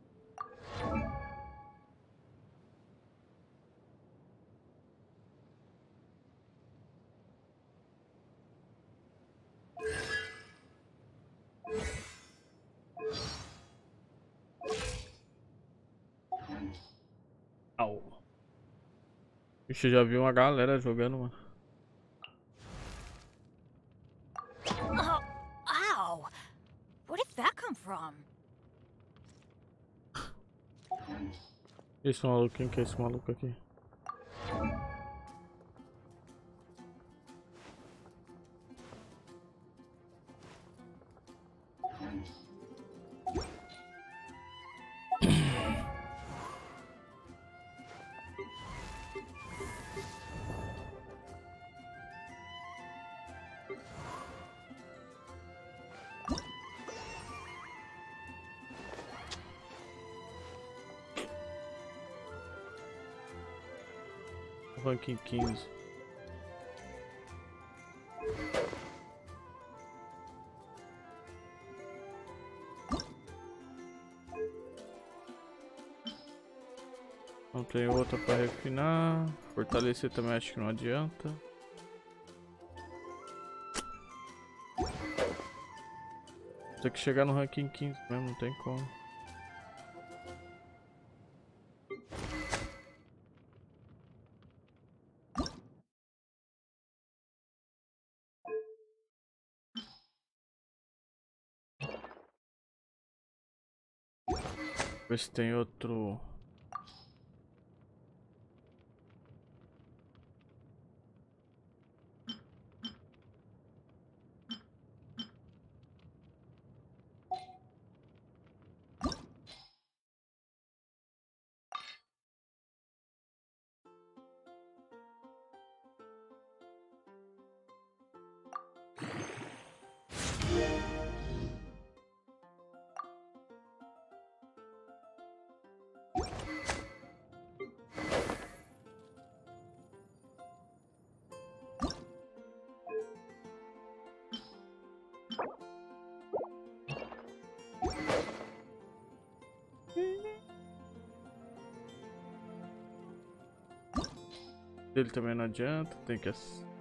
Au. Ixi, eu já vi uma galera jogando, mano. Oh, ow! Where did that come from? Esse maluco, quem que é esse maluco aqui? Ranking 15. Não tem outra para refinar. Fortalecer também acho que não adianta. Tem que chegar no ranking 15 mesmo, não tem como. Ver se tem outro. Ele também não adianta, tem que...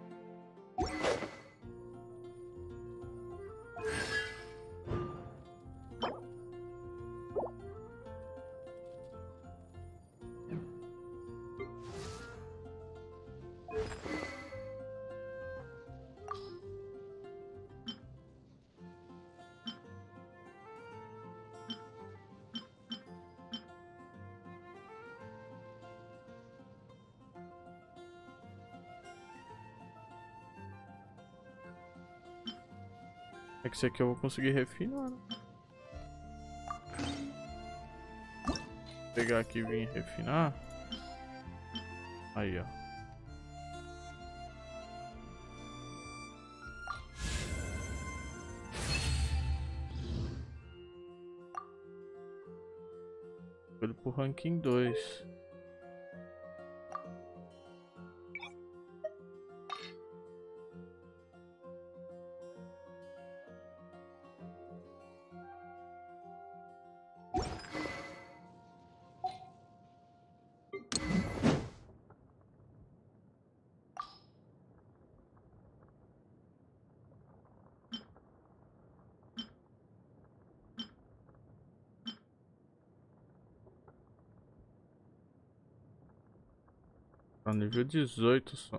É que esse aqui eu vou conseguir refinar. Vou pegar aqui e vir refinar. Aí, ó. Ele pro ranking 2. Tá nível 18 só.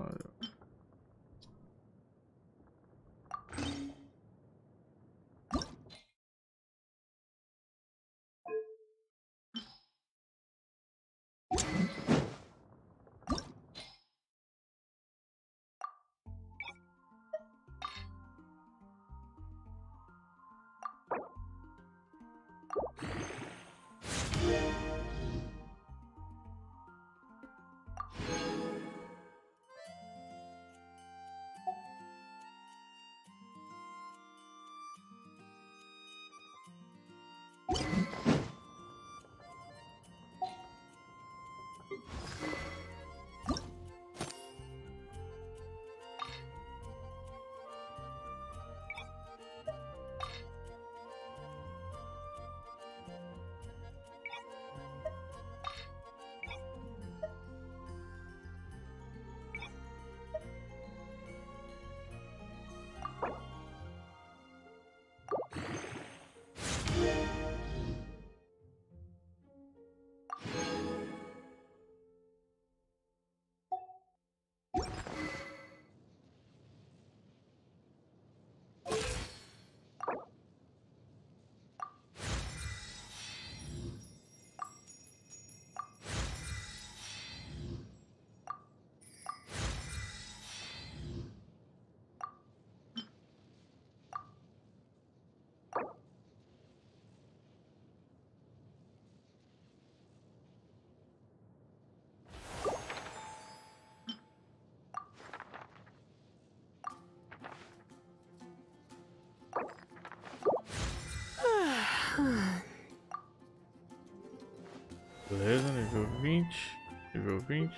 Beleza, nível 20. Nível 20.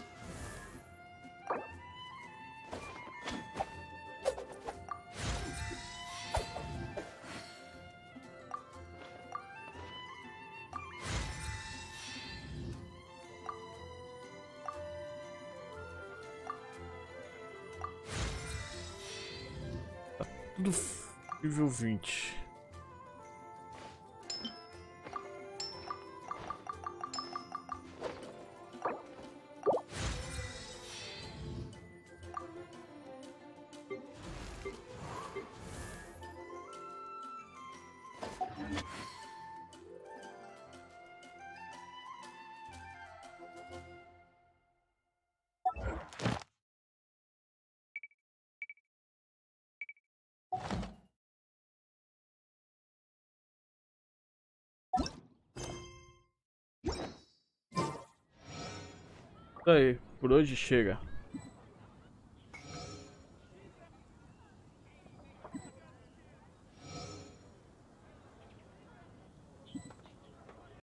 Tá tudo nível 20. Aí, por hoje chega.